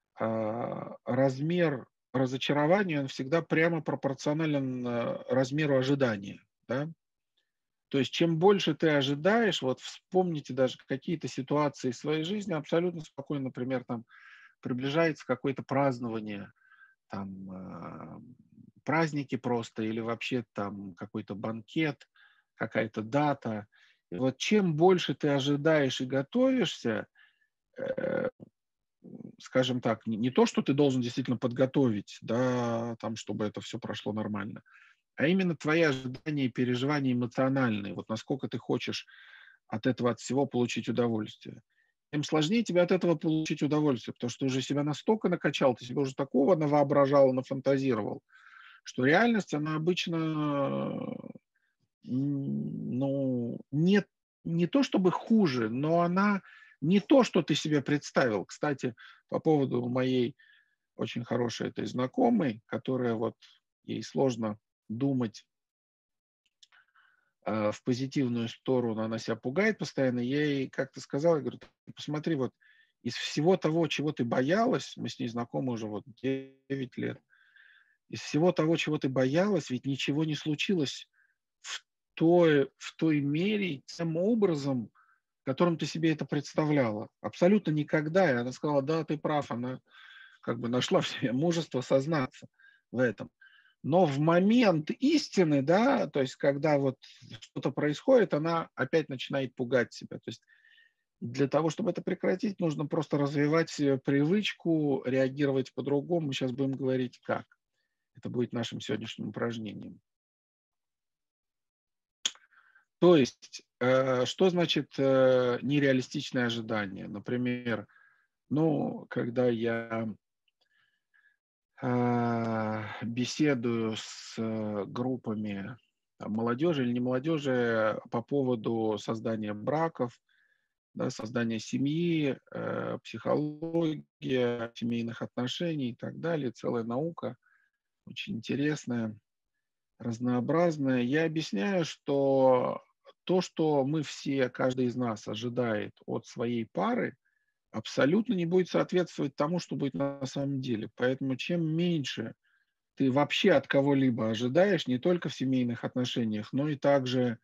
размер разочарования, он всегда прямо пропорционален размеру ожидания. Да? То есть чем больше ты ожидаешь, вот вспомните даже какие-то ситуации в своей жизни, абсолютно спокойно, например, там приближается какое-то празднование, там праздники просто или вообще там какой-то банкет, какая-то дата. И вот чем больше ты ожидаешь и готовишься, э, скажем так, не то, что ты должен действительно подготовить, да, там, чтобы это все прошло нормально, а именно твои ожидания и переживания эмоциональные, вот насколько ты хочешь от этого, от всего получить удовольствие. Тем сложнее тебе от этого получить удовольствие, потому что ты уже себя настолько накачал, ты себе уже такого навоображал, нафантазировал, что реальность, она обычно, ну, не то чтобы хуже, но она не то, что ты себе представил. Кстати, по поводу моей очень хорошей этой знакомой, которая вот ей сложно думать в позитивную сторону, она себя пугает постоянно. Я ей как-то сказал, я говорю, ты посмотри, вот из всего того, чего ты боялась, мы с ней знакомы уже вот 9 лет, из всего того, чего ты боялась, ведь ничего не случилось в той мере, тем образом, которым ты себе это представляла. Абсолютно никогда. И она сказала, да, ты прав, она как бы нашла в себе мужество сознаться в этом. Но в момент истины, да, то есть когда вот что-то происходит, она опять начинает пугать себя. То есть для того, чтобы это прекратить, нужно просто развивать в себе привычку реагировать по-другому. Мы сейчас будем говорить как. Это будет нашим сегодняшним упражнением. То есть, что значит нереалистичное ожидание? Например, ну, когда я беседую с группами молодежи или не молодежи по поводу создания браков, да, создания семьи, психология семейных отношений и так далее, целая наука, очень интересная, разнообразная. Я объясняю, что то, что мы все, каждый из нас ожидает от своей пары, абсолютно не будет соответствовать тому, что будет на самом деле. Поэтому чем меньше ты вообще от кого-либо ожидаешь, не только в семейных отношениях, но и также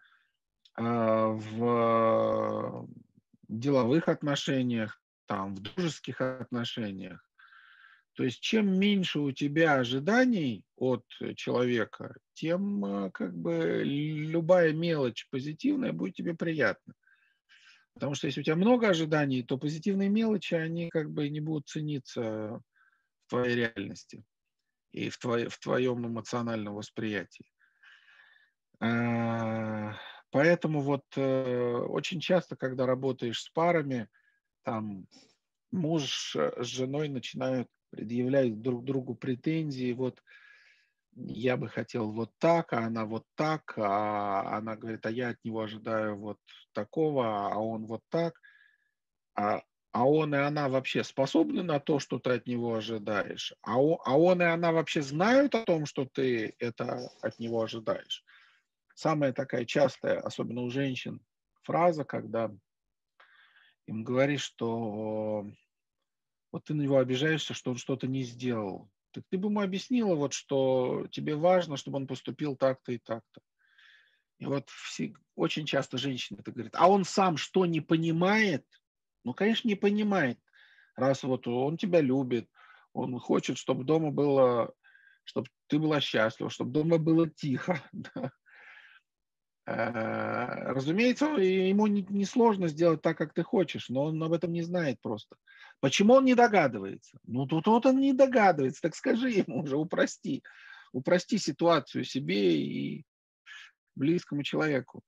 в деловых отношениях, там, в дружеских отношениях. То есть чем меньше у тебя ожиданий от человека, тем как бы любая мелочь позитивная будет тебе приятна. Потому что если у тебя много ожиданий, то позитивные мелочи, они как бы не будут цениться в твоей реальности и в твоем эмоциональном восприятии. А, Поэтому вот очень часто, когда работаешь с парами, там муж с женой начинают предъявлять друг другу претензии, вот я бы хотел вот так, а она вот так, а она говорит, а я от него ожидаю вот такого, а он вот так, а, а он и она вообще способны на то, что ты от него ожидаешь, а он и она вообще знают о том, что ты это от него ожидаешь. Самая такая частая, особенно у женщин, фраза, когда им говоришь, что вот вот ты на него обижаешься, что он что-то не сделал. Так ты бы ему объяснила, вот, что тебе важно, чтобы он поступил так-то и так-то. И вот очень часто женщины это говорят. А он сам что, не понимает? Ну, конечно, не понимает. Раз вот он тебя любит, он хочет, чтобы дома было, чтобы ты была счастлива, чтобы дома было тихо. Да. Разумеется, ему не сложно сделать так, как ты хочешь, но он об этом не знает просто. Почему он не догадывается? Ну, тут вот он не догадывается, так скажи ему уже, упрости. Упрости ситуацию себе и близкому человеку.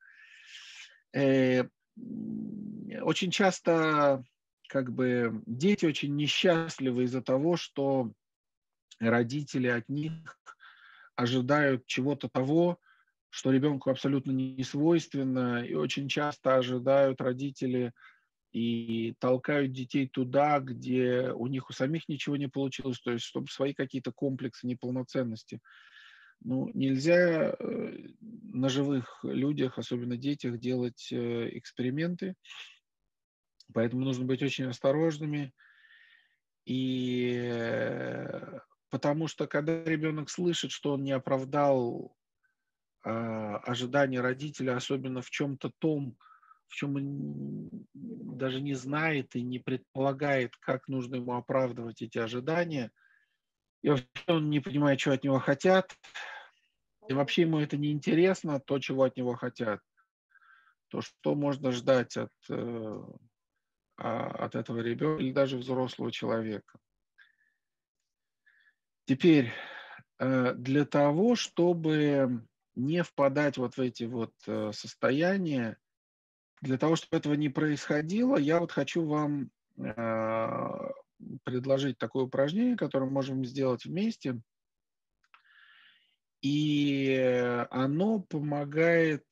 Очень часто как бы дети очень несчастливы из-за того, что родители от них ожидают чего-то того, что ребенку абсолютно не свойственно, и очень часто ожидают родители и толкают детей туда, где у них у самих ничего не получилось, то есть чтобы свои какие-то комплексы неполноценности. Ну, нельзя на живых людях, особенно детях, делать эксперименты, поэтому нужно быть очень осторожными. И потому что когда ребенок слышит, что он не оправдал ожидания родителя, особенно в чем-то том, в чем он даже не знает и не предполагает, как нужно ему оправдывать эти ожидания, и вообще он не понимает, что от него хотят, и вообще ему это не интересно, то, чего от него хотят, то, что можно ждать от этого ребенка или даже взрослого человека. Теперь, для того, чтобы не впадать вот в эти вот состояния, для того, чтобы этого не происходило, я вот хочу вам предложить такое упражнение, которое мы можем сделать вместе. И оно помогает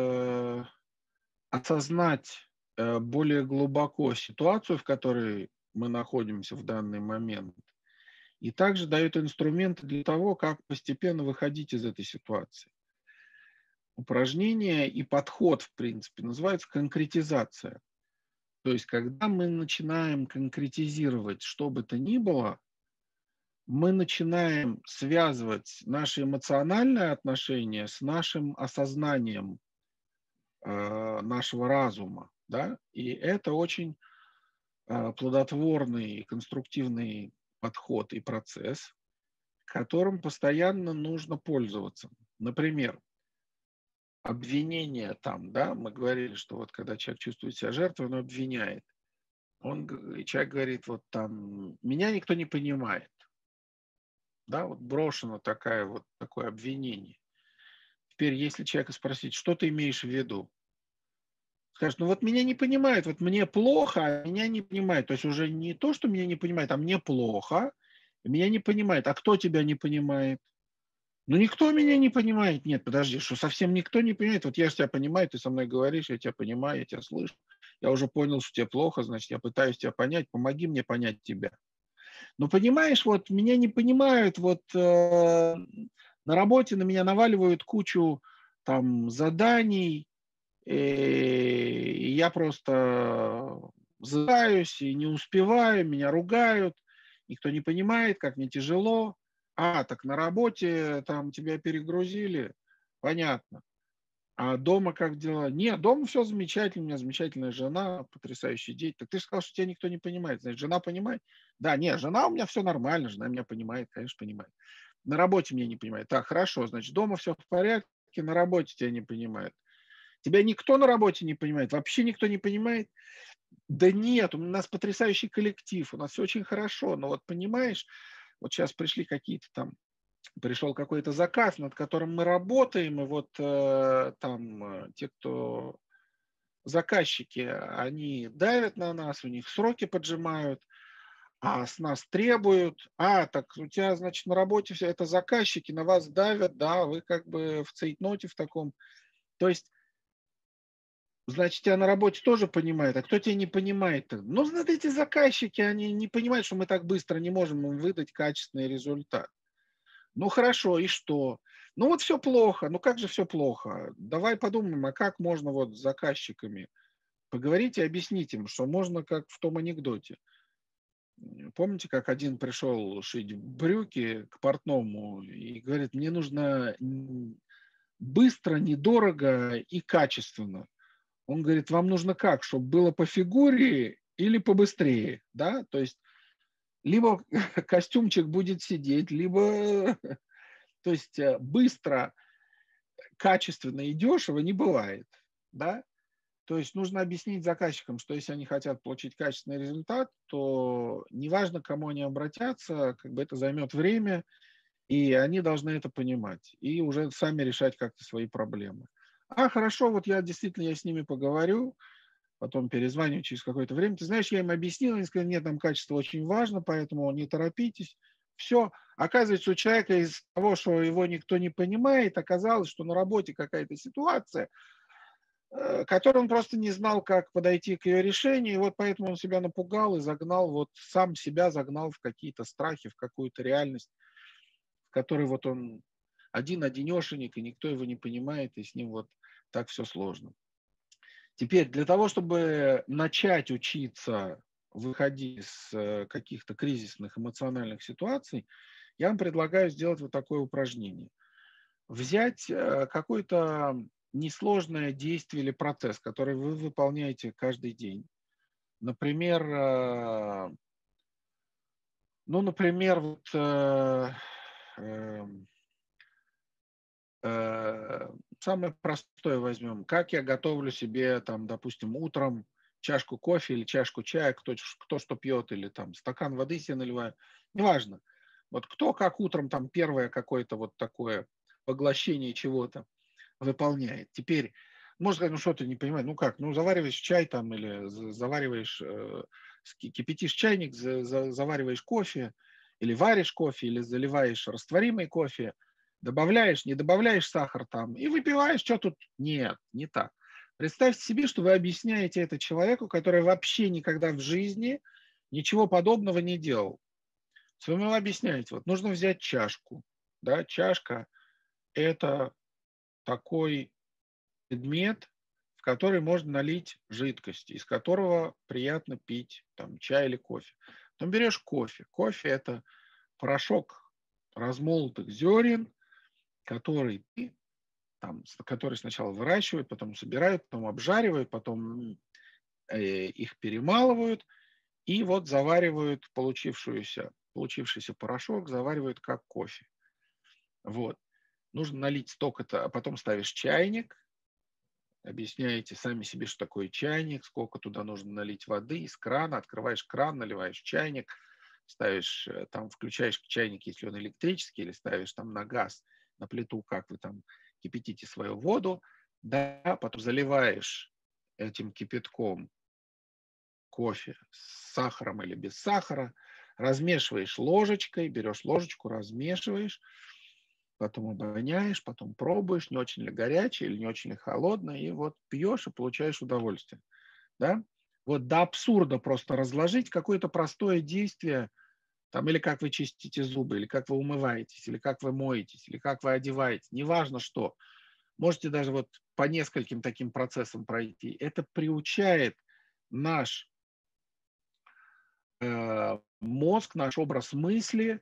осознать более глубоко ситуацию, в которой мы находимся в данный момент, и также дает инструменты для того, как постепенно выходить из этой ситуации. Упражнение и подход, в принципе, называется конкретизация. То есть, когда мы начинаем конкретизировать что бы то ни было, мы начинаем связывать наше эмоциональное отношение с нашим осознанием нашего разума. Да? И это очень плодотворный и конструктивный подход и процесс, которым постоянно нужно пользоваться. Например, обвинение там, да, мы говорили, что вот когда человек чувствует себя жертвой, он обвиняет. Человек говорит, вот там, меня никто не понимает. Да, вот брошено такое обвинение. Теперь, если человека спросить, что ты имеешь в виду? Скажет, ну вот меня не понимают, вот мне плохо, а меня не понимают. То есть уже не то, что меня не понимают, а мне плохо, меня не понимает. А кто тебя не понимает? Ну никто меня не понимает. Нет, подожди, что совсем никто не понимает? Вот я же тебя понимаю, ты со мной говоришь, я тебя понимаю, я тебя слышу. Я уже понял, что тебе плохо, значит, я пытаюсь тебя понять, помоги мне понять тебя. Но понимаешь, вот меня не понимают, вот на работе на меня наваливают кучу там заданий, и я просто задаюсь и не успеваю, меня ругают, никто не понимает, как мне тяжело. А, так на работе там тебя перегрузили, понятно. А дома как дела? Нет, дома все замечательно, у меня замечательная жена, потрясающие дети. Так ты же сказал, что тебя никто не понимает. Значит, жена понимает? Да, нет, жена у меня все нормально, жена меня понимает, конечно, понимает. На работе меня не понимает. Так, хорошо, значит, дома все в порядке, на работе тебя не понимают. Тебя никто на работе не понимает, вообще никто не понимает. Да нет, у нас потрясающий коллектив, у нас все очень хорошо, но вот понимаешь, вот сейчас пришел какой-то заказ, над которым мы работаем, и вот те, кто заказчики, они давят на нас, у них сроки поджимают, а с нас требуют. А, так у тебя, значит, на работе все это заказчики, на вас давят, да, вы как бы в цейтноте в таком. То есть, значит, тебя на работе тоже понимают, а кто тебя не понимает? Ну, вот эти заказчики, они не понимают, что мы так быстро не можем им выдать качественный результат. Ну хорошо, и что? Ну вот все плохо. Ну как же все плохо? Давай подумаем, а как можно вот с заказчиками поговорить и объяснить им, что можно как в том анекдоте. Помните, как один пришел шить брюки к портному и говорит, мне нужно быстро, недорого и качественно. Он говорит, вам нужно как, чтобы было по фигуре или побыстрее, да? То есть либо костюмчик будет сидеть, либо, то есть быстро, качественно и дешево не бывает, да? То есть нужно объяснить заказчикам, что если они хотят получить качественный результат, то неважно, к кому они обратятся, как бы это займет время, и они должны это понимать и уже сами решать как-то свои проблемы. А, хорошо, вот я с ними поговорю, потом перезвоню через какое-то время. Ты знаешь, я им объяснил, они сказали, нет, нам качество очень важно, поэтому не торопитесь. Все. Оказывается, у человека из того, что его никто не понимает, оказалось, что на работе какая-то ситуация, которой он просто не знал, как подойти к ее решению, и вот поэтому он себя напугал и загнал, вот сам себя загнал в какие-то страхи, в какую-то реальность, в которой вот он один-одинешенек, и никто его не понимает, и с ним вот так все сложно. Теперь для того, чтобы начать учиться выходить из каких-то кризисных эмоциональных ситуаций, я вам предлагаю сделать вот такое упражнение. Взять какое-то несложное действие или процесс, который вы выполняете каждый день. Например, например, вот, эм, Э, самое простое возьмем. Как я готовлю себе, там, допустим, утром чашку кофе или чашку чая, кто что пьет, или там стакан воды себе наливаю. Неважно. Вот кто как утром там первое какое-то вот такое поглощение чего-то выполняет. Теперь, можно сказать, ну что ты не понимаешь, ну как, ну завариваешь чай там или завариваешь, кипятишь чайник, завариваешь кофе, или варишь кофе, или заливаешь растворимый кофе, добавляешь, не добавляешь сахар там и выпиваешь, что тут? Нет, не так. Представьте себе, что вы объясняете это человеку, который вообще никогда в жизни ничего подобного не делал. Вы ему объясняете, вот нужно взять чашку, да, чашка – это такой предмет, в который можно налить жидкость, из которого приятно пить там, чай или кофе. Потом берешь кофе. Кофе – это порошок размолотых зерен, который который сначала выращивают, потом собирают, потом обжаривают, потом их перемалывают и вот заваривают получившийся порошок, заваривают как кофе. Вот. Нужно налить столько-то, а потом ставишь чайник, объясняете сами себе, что такое чайник, сколько туда нужно налить воды из крана, открываешь кран, наливаешь чайник, ставишь, там, включаешь чайник, если он электрический, или ставишь там на газ, на плиту, как вы там кипятите свою воду, да, потом заливаешь этим кипятком кофе с сахаром или без сахара, размешиваешь ложечкой, берешь ложечку, размешиваешь, потом обоняешь, потом пробуешь, не очень ли горячее или не очень ли холодное, и вот пьешь и получаешь удовольствие. Да? Вот до абсурда просто разложить какое-то простое действие, там, или как вы чистите зубы, или как вы умываетесь, или как вы моетесь, или как вы одеваетесь, неважно что. Можете даже вот по нескольким таким процессам пройти. Это приучает наш мозг, наш образ мысли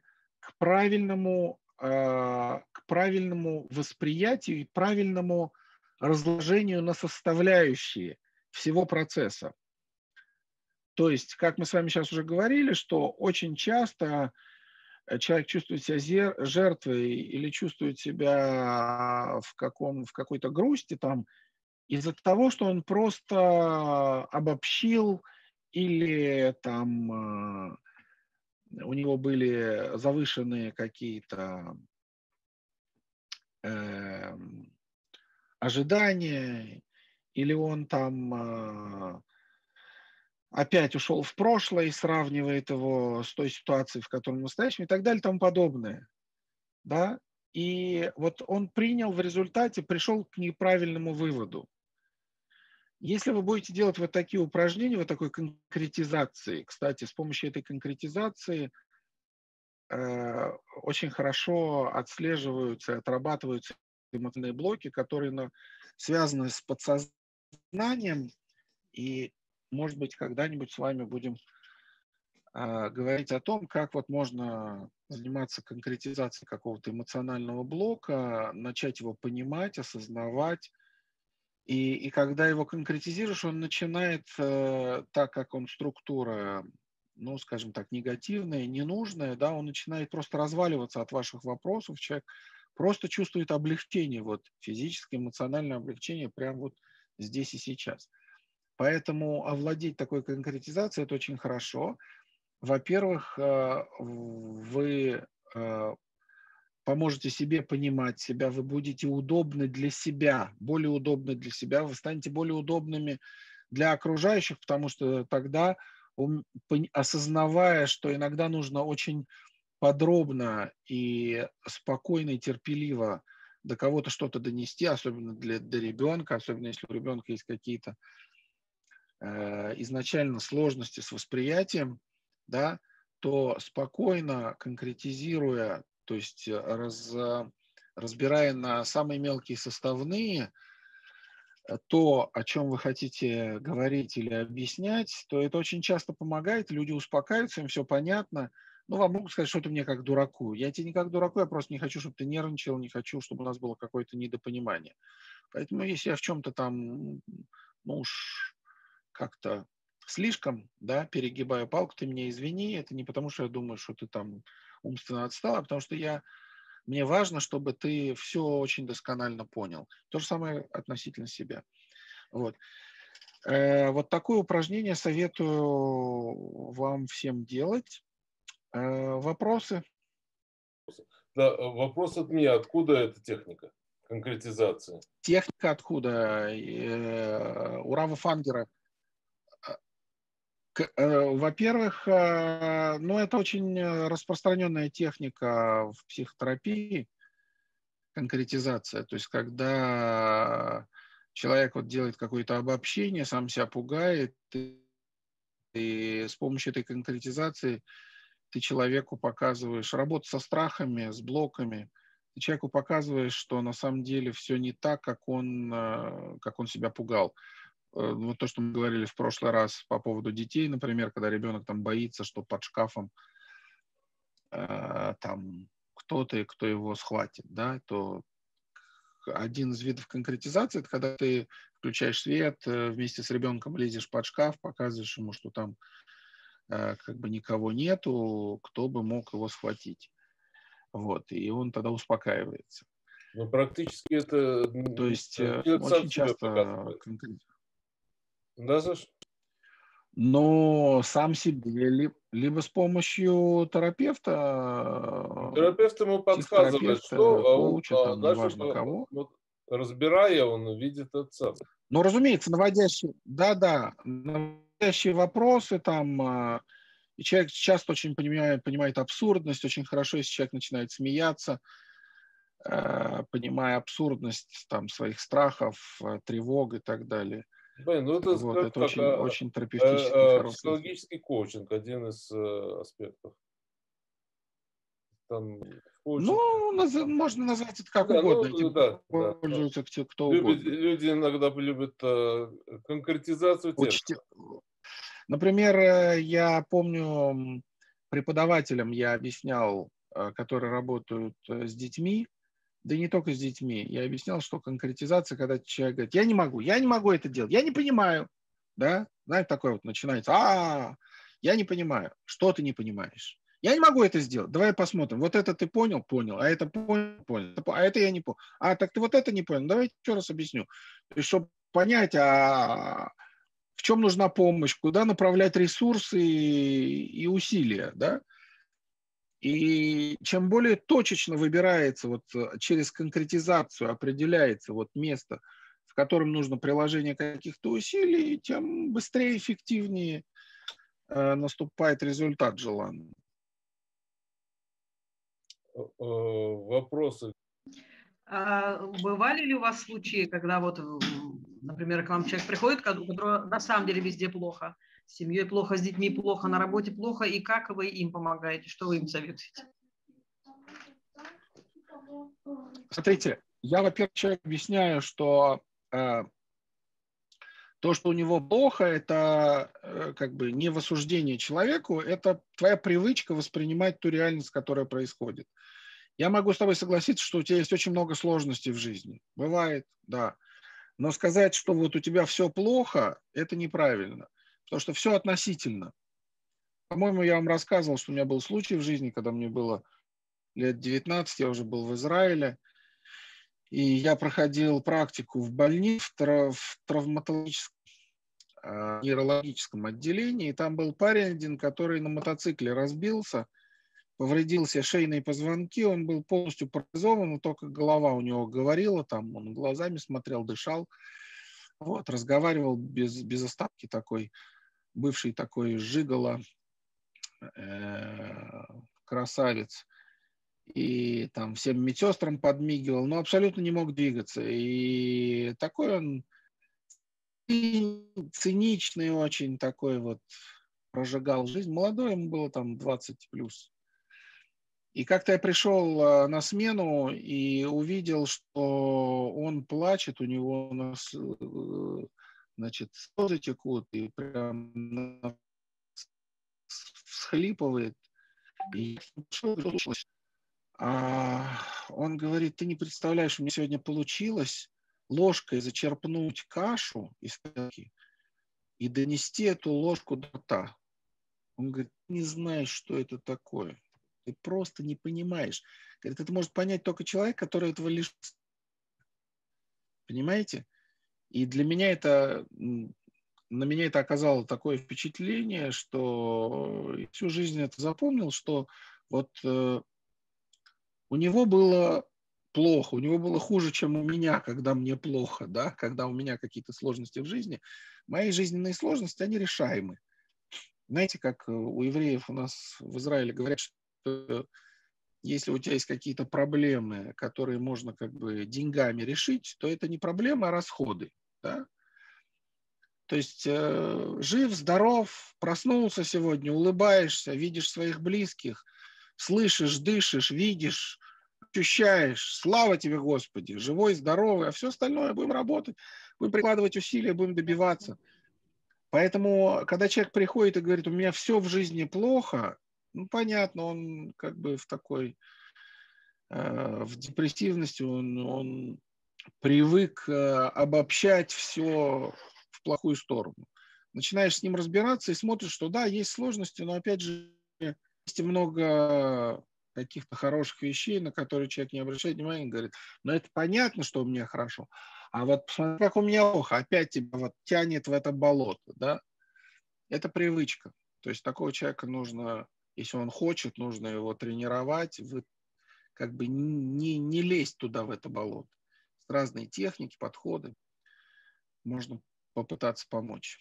к правильному восприятию и правильному разложению на составляющие всего процесса. То есть, как мы с вами сейчас уже говорили, что очень часто человек чувствует себя жертвой или чувствует себя в какой-то грусти там из-за того, что он просто обобщил или там у него были завышенные какие-то э, ожидания, или он там опять ушел в прошлое и сравнивает его с той ситуацией, в которой он настоящем, и так далее, и тому подобное. Да? И вот он принял в результате, пришел к неправильному выводу. Если вы будете делать вот такие упражнения, вот такой конкретизации, кстати, с помощью этой конкретизации очень хорошо отслеживаются и отрабатываются эмоциональные блоки, которые связаны с подсознанием, и, может быть, когда-нибудь с вами будем говорить о том, как вот можно заниматься конкретизацией какого-то эмоционального блока, начать его понимать, осознавать. И когда его конкретизируешь, он начинает, так как он структура, ну, скажем так, негативная, ненужная, да, он начинает просто разваливаться от ваших вопросов. Человек просто чувствует облегчение, вот физическое, эмоциональное облегчение прямо вот здесь и сейчас. Поэтому овладеть такой конкретизацией – это очень хорошо. Во-первых, вы поможете себе понимать себя, вы будете удобны для себя, более удобны для себя, вы станете более удобными для окружающих, потому что тогда, осознавая, что иногда нужно очень подробно и спокойно и терпеливо до кого-то что-то донести, особенно до ребенка, особенно если у ребенка есть какие-то изначально сложности с восприятием, да, то спокойно конкретизируя, то есть разбирая на самые мелкие составные то, о чем вы хотите говорить или объяснять, то это очень часто помогает, люди успокаиваются, им все понятно. Ну, вам могут сказать, что ты мне как дураку. Я тебе не как дураку, я просто не хочу, чтобы ты нервничал, не хочу, чтобы у нас было какое-то недопонимание. Поэтому если я в чем-то там, ну уж как-то слишком, да, перегибаю палку, ты меня извини, это не потому, что я думаю, что ты там умственно отстал, а потому что мне важно, чтобы ты все очень досконально понял. То же самое относительно себя. Вот. Вот такое упражнение советую вам всем делать. Вопросы? Да, вопрос от меня. Откуда эта техника конкретизации? Техника откуда? У Рава Фангера. Во-первых, ну, это очень распространенная техника в психотерапии, конкретизация. То есть, когда человек вот делает какое-то обобщение, сам себя пугает, и с помощью этой конкретизации ты человеку показываешь, работа со страхами, с блоками, ты человеку показываешь, что на самом деле все не так, как он себя пугал. Вот то, что мы говорили в прошлый раз по поводу детей, например, когда ребенок там боится, что под шкафом там кто-то, кто его схватит, да, то один из видов конкретизации – это когда ты включаешь свет, вместе с ребенком лезешь под шкаф, показываешь ему, что там как бы никого нету, кто бы мог его схватить. Вот, и он тогда успокаивается. Ну, практически это То есть человек сам очень себя часто показывает. Да, Саш? но сам себе, либо с помощью терапевта, Терапевт ему подсказывает, психотерапевта, что, а он коуча, там, дальше, неважно кого. вот, разбирая, он видит это сам. Но, разумеется, наводящие вопросы там, и человек часто очень понимает абсурдность, очень хорошо, если человек начинает смеяться, понимая абсурдность там своих страхов, тревог и так далее. Блин, ну это Вот, как, это очень, как очень терапевтически хороший эффект. психологический коучинг, один из аспектов. Там коучинг. Ну, можно назвать это как Да, угодно. ну, Этим да. пользуются кто угодно. Люди иногда любят конкретизацию терминов. Например, я помню, преподавателям я объяснял, которые работают с детьми, да и не только с детьми, я объяснял, что конкретизация, когда человек говорит, я не могу это делать, я не понимаю, да, знаете, такое вот начинается, я не понимаю, что ты не понимаешь? Я не могу это сделать, давай посмотрим, вот это ты понял, понял, а это понял, а это я не понял, так ты вот это не понял, давай еще раз объясню, то есть, чтобы понять, в чем нужна помощь, куда направлять ресурсы и усилия, да? И чем более точечно выбирается вот через конкретизацию определяется вот место, в котором нужно приложение каких-то усилий, тем быстрее, эффективнее наступает результат желанный. Вопросы? Бывали ли у вас случаи, когда вот, например, к вам человек приходит, у которого на самом деле везде плохо, с семьей плохо, с детьми плохо, на работе плохо, и как вы им помогаете, что вы им советуете? Смотрите, я, во-первых, человеку объясняю, что то, То, что у него плохо, это как бы не в осуждении человеку, это твоя привычка воспринимать ту реальность, которая происходит. Я могу с тобой согласиться, что у тебя есть очень много сложностей в жизни. Бывает, да. Но сказать, что вот у тебя все плохо, это неправильно. Потому что все относительно. По-моему, я вам рассказывал, что у меня был случай в жизни, когда мне было лет 19, я уже был в Израиле. И я проходил практику в больнице, в травматологическом, нейрологическом отделении. И там был парень один, который на мотоцикле разбился, повредил себе шейные позвонки, он был полностью парализован, только голова у него говорила, там он глазами смотрел, дышал, вот, разговаривал без остановки, такой, бывший такой жиголо, красавец, и там всем медсестрам подмигивал, но абсолютно не мог двигаться. И такой он циничный очень, такой вот, прожигал жизнь. Молодой, ему было там 20 плюс. И как-то я пришел на смену и увидел, что он плачет, у него, значит, слезы текут, и прям всхлипывает. И он говорит: ты не представляешь, у меня сегодня получилось ложкой зачерпнуть кашу из тарелки и донести эту ложку до рта. Он говорит: не знаешь, что это такое. Ты просто не понимаешь. Говорит, это может понять только человек, который этого лишился. Понимаете? И для меня это, на меня это оказало такое впечатление, что всю жизнь это запомнил, что вот у него было плохо, у него было хуже, чем у меня, когда мне плохо, да, когда у меня какие-то сложности в жизни. Мои жизненные сложности, они решаемы. Знаете, как у евреев у нас в Израиле говорят, что если у тебя есть какие-то проблемы, которые можно как бы деньгами решить, то это не проблемы, а расходы. Да? То есть жив, здоров, проснулся сегодня, улыбаешься, видишь своих близких, слышишь, дышишь, видишь, ощущаешь. Слава тебе, Господи, живой, здоровый, а все остальное будем работать, будем прикладывать усилия, будем добиваться. Поэтому, когда человек приходит и говорит: у меня все в жизни плохо, ну, понятно, он как бы в такой, в депрессивности, он привык обобщать все в плохую сторону. Начинаешь с ним разбираться и смотришь, что да, есть сложности, но опять же есть и много каких-то хороших вещей, на которые человек не обращает внимания и говорит: ну это понятно, что у меня хорошо, а вот посмотри, как у меня плохо, опять тебя вот тянет в это болото, да? Это привычка. То есть такого человека нужно, если он хочет, нужно его тренировать, как бы не лезть туда, в это болото. Разные техники, подходы. Можно попытаться помочь.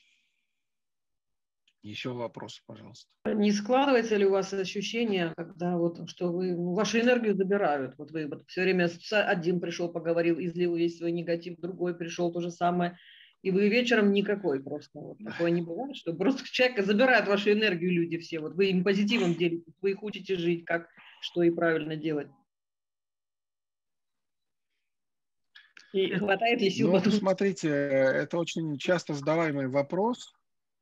Еще вопросы, пожалуйста. Не складывается ли у вас ощущение, когда вот, что вы, вашу энергию забирают? Вот вы вот все время один пришел, поговорил, излил весь свой негатив, другой пришел, то же самое, и вы вечером никакой просто. Вот такое не бывает, что просто человека забирают вашу энергию люди все. Вот вы им позитивом делитесь, вы их учите жить, как, что и правильно делать. И хватает ли сил? Ну, смотрите, это очень часто задаваемый вопрос.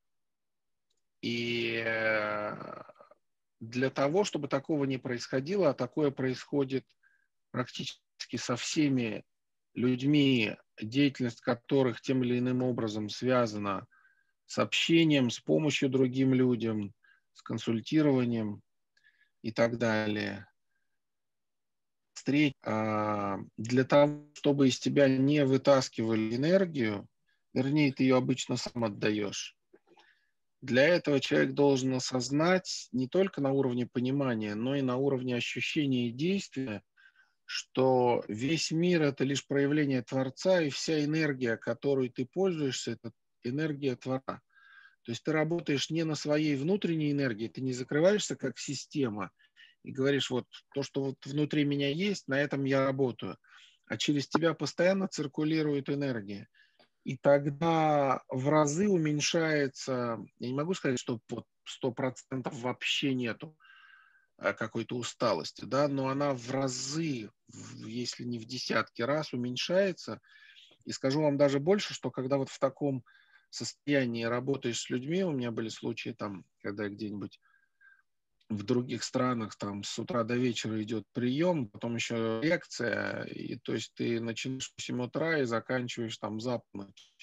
И для того, чтобы такого не происходило, а такое происходит практически со всеми людьми, деятельность которых тем или иным образом связана с общением, с помощью другим людям, с консультированием и так далее. Для того, чтобы из тебя не вытаскивали энергию, вернее, ты ее обычно сам отдаешь. Для этого человек должен осознать не только на уровне понимания, но и на уровне ощущения и действия, что весь мир – это лишь проявление Творца, и вся энергия, которой ты пользуешься, это энергия Творца. То есть ты работаешь не на своей внутренней энергии, ты не закрываешься как система и говоришь: вот то, что вот внутри меня есть, на этом я работаю. А через тебя постоянно циркулирует энергия. И тогда в разы уменьшается, я не могу сказать, что вот 100% вообще нету какой-то усталости, да, но она в разы, если не в десятки раз, уменьшается. И скажу вам даже больше, что когда вот в таком состоянии работаешь с людьми, у меня были случаи там, когда я где-нибудь в других странах там с утра до вечера идет прием, потом еще лекция, и то есть ты начинаешь в 7 утра и заканчиваешь там за полночь.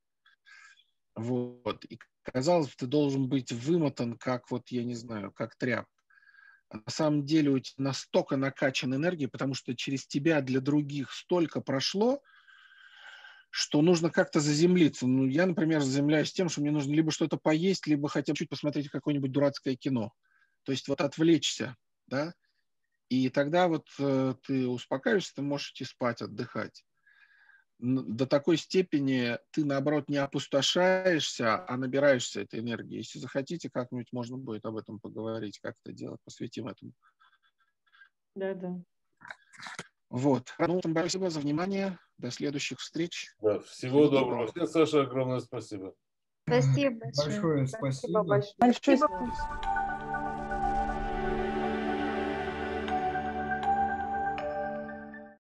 Вот. И казалось бы, ты должен быть вымотан, как вот, я не знаю, как тряпка. А на самом деле у тебя настолько накачана энергия, потому что через тебя для других столько прошло, что нужно как-то заземлиться. Ну, я, например, заземляюсь тем, что мне нужно либо что-то поесть, либо хотя бы чуть посмотреть какое-нибудь дурацкое кино. То есть вот отвлечься, да, и тогда вот ты успокаиваешься, ты можешь идти спать, отдыхать. До такой степени ты, наоборот, не опустошаешься, а набираешься этой энергии. Если захотите, как-нибудь можно будет об этом поговорить, как это делать, посвятим этому. Да. Вот. Ну, спасибо за внимание. До следующих встреч. Да, всего доброго. Всем, Саша, огромное спасибо. Спасибо большое. Большое спасибо. Большое спасибо.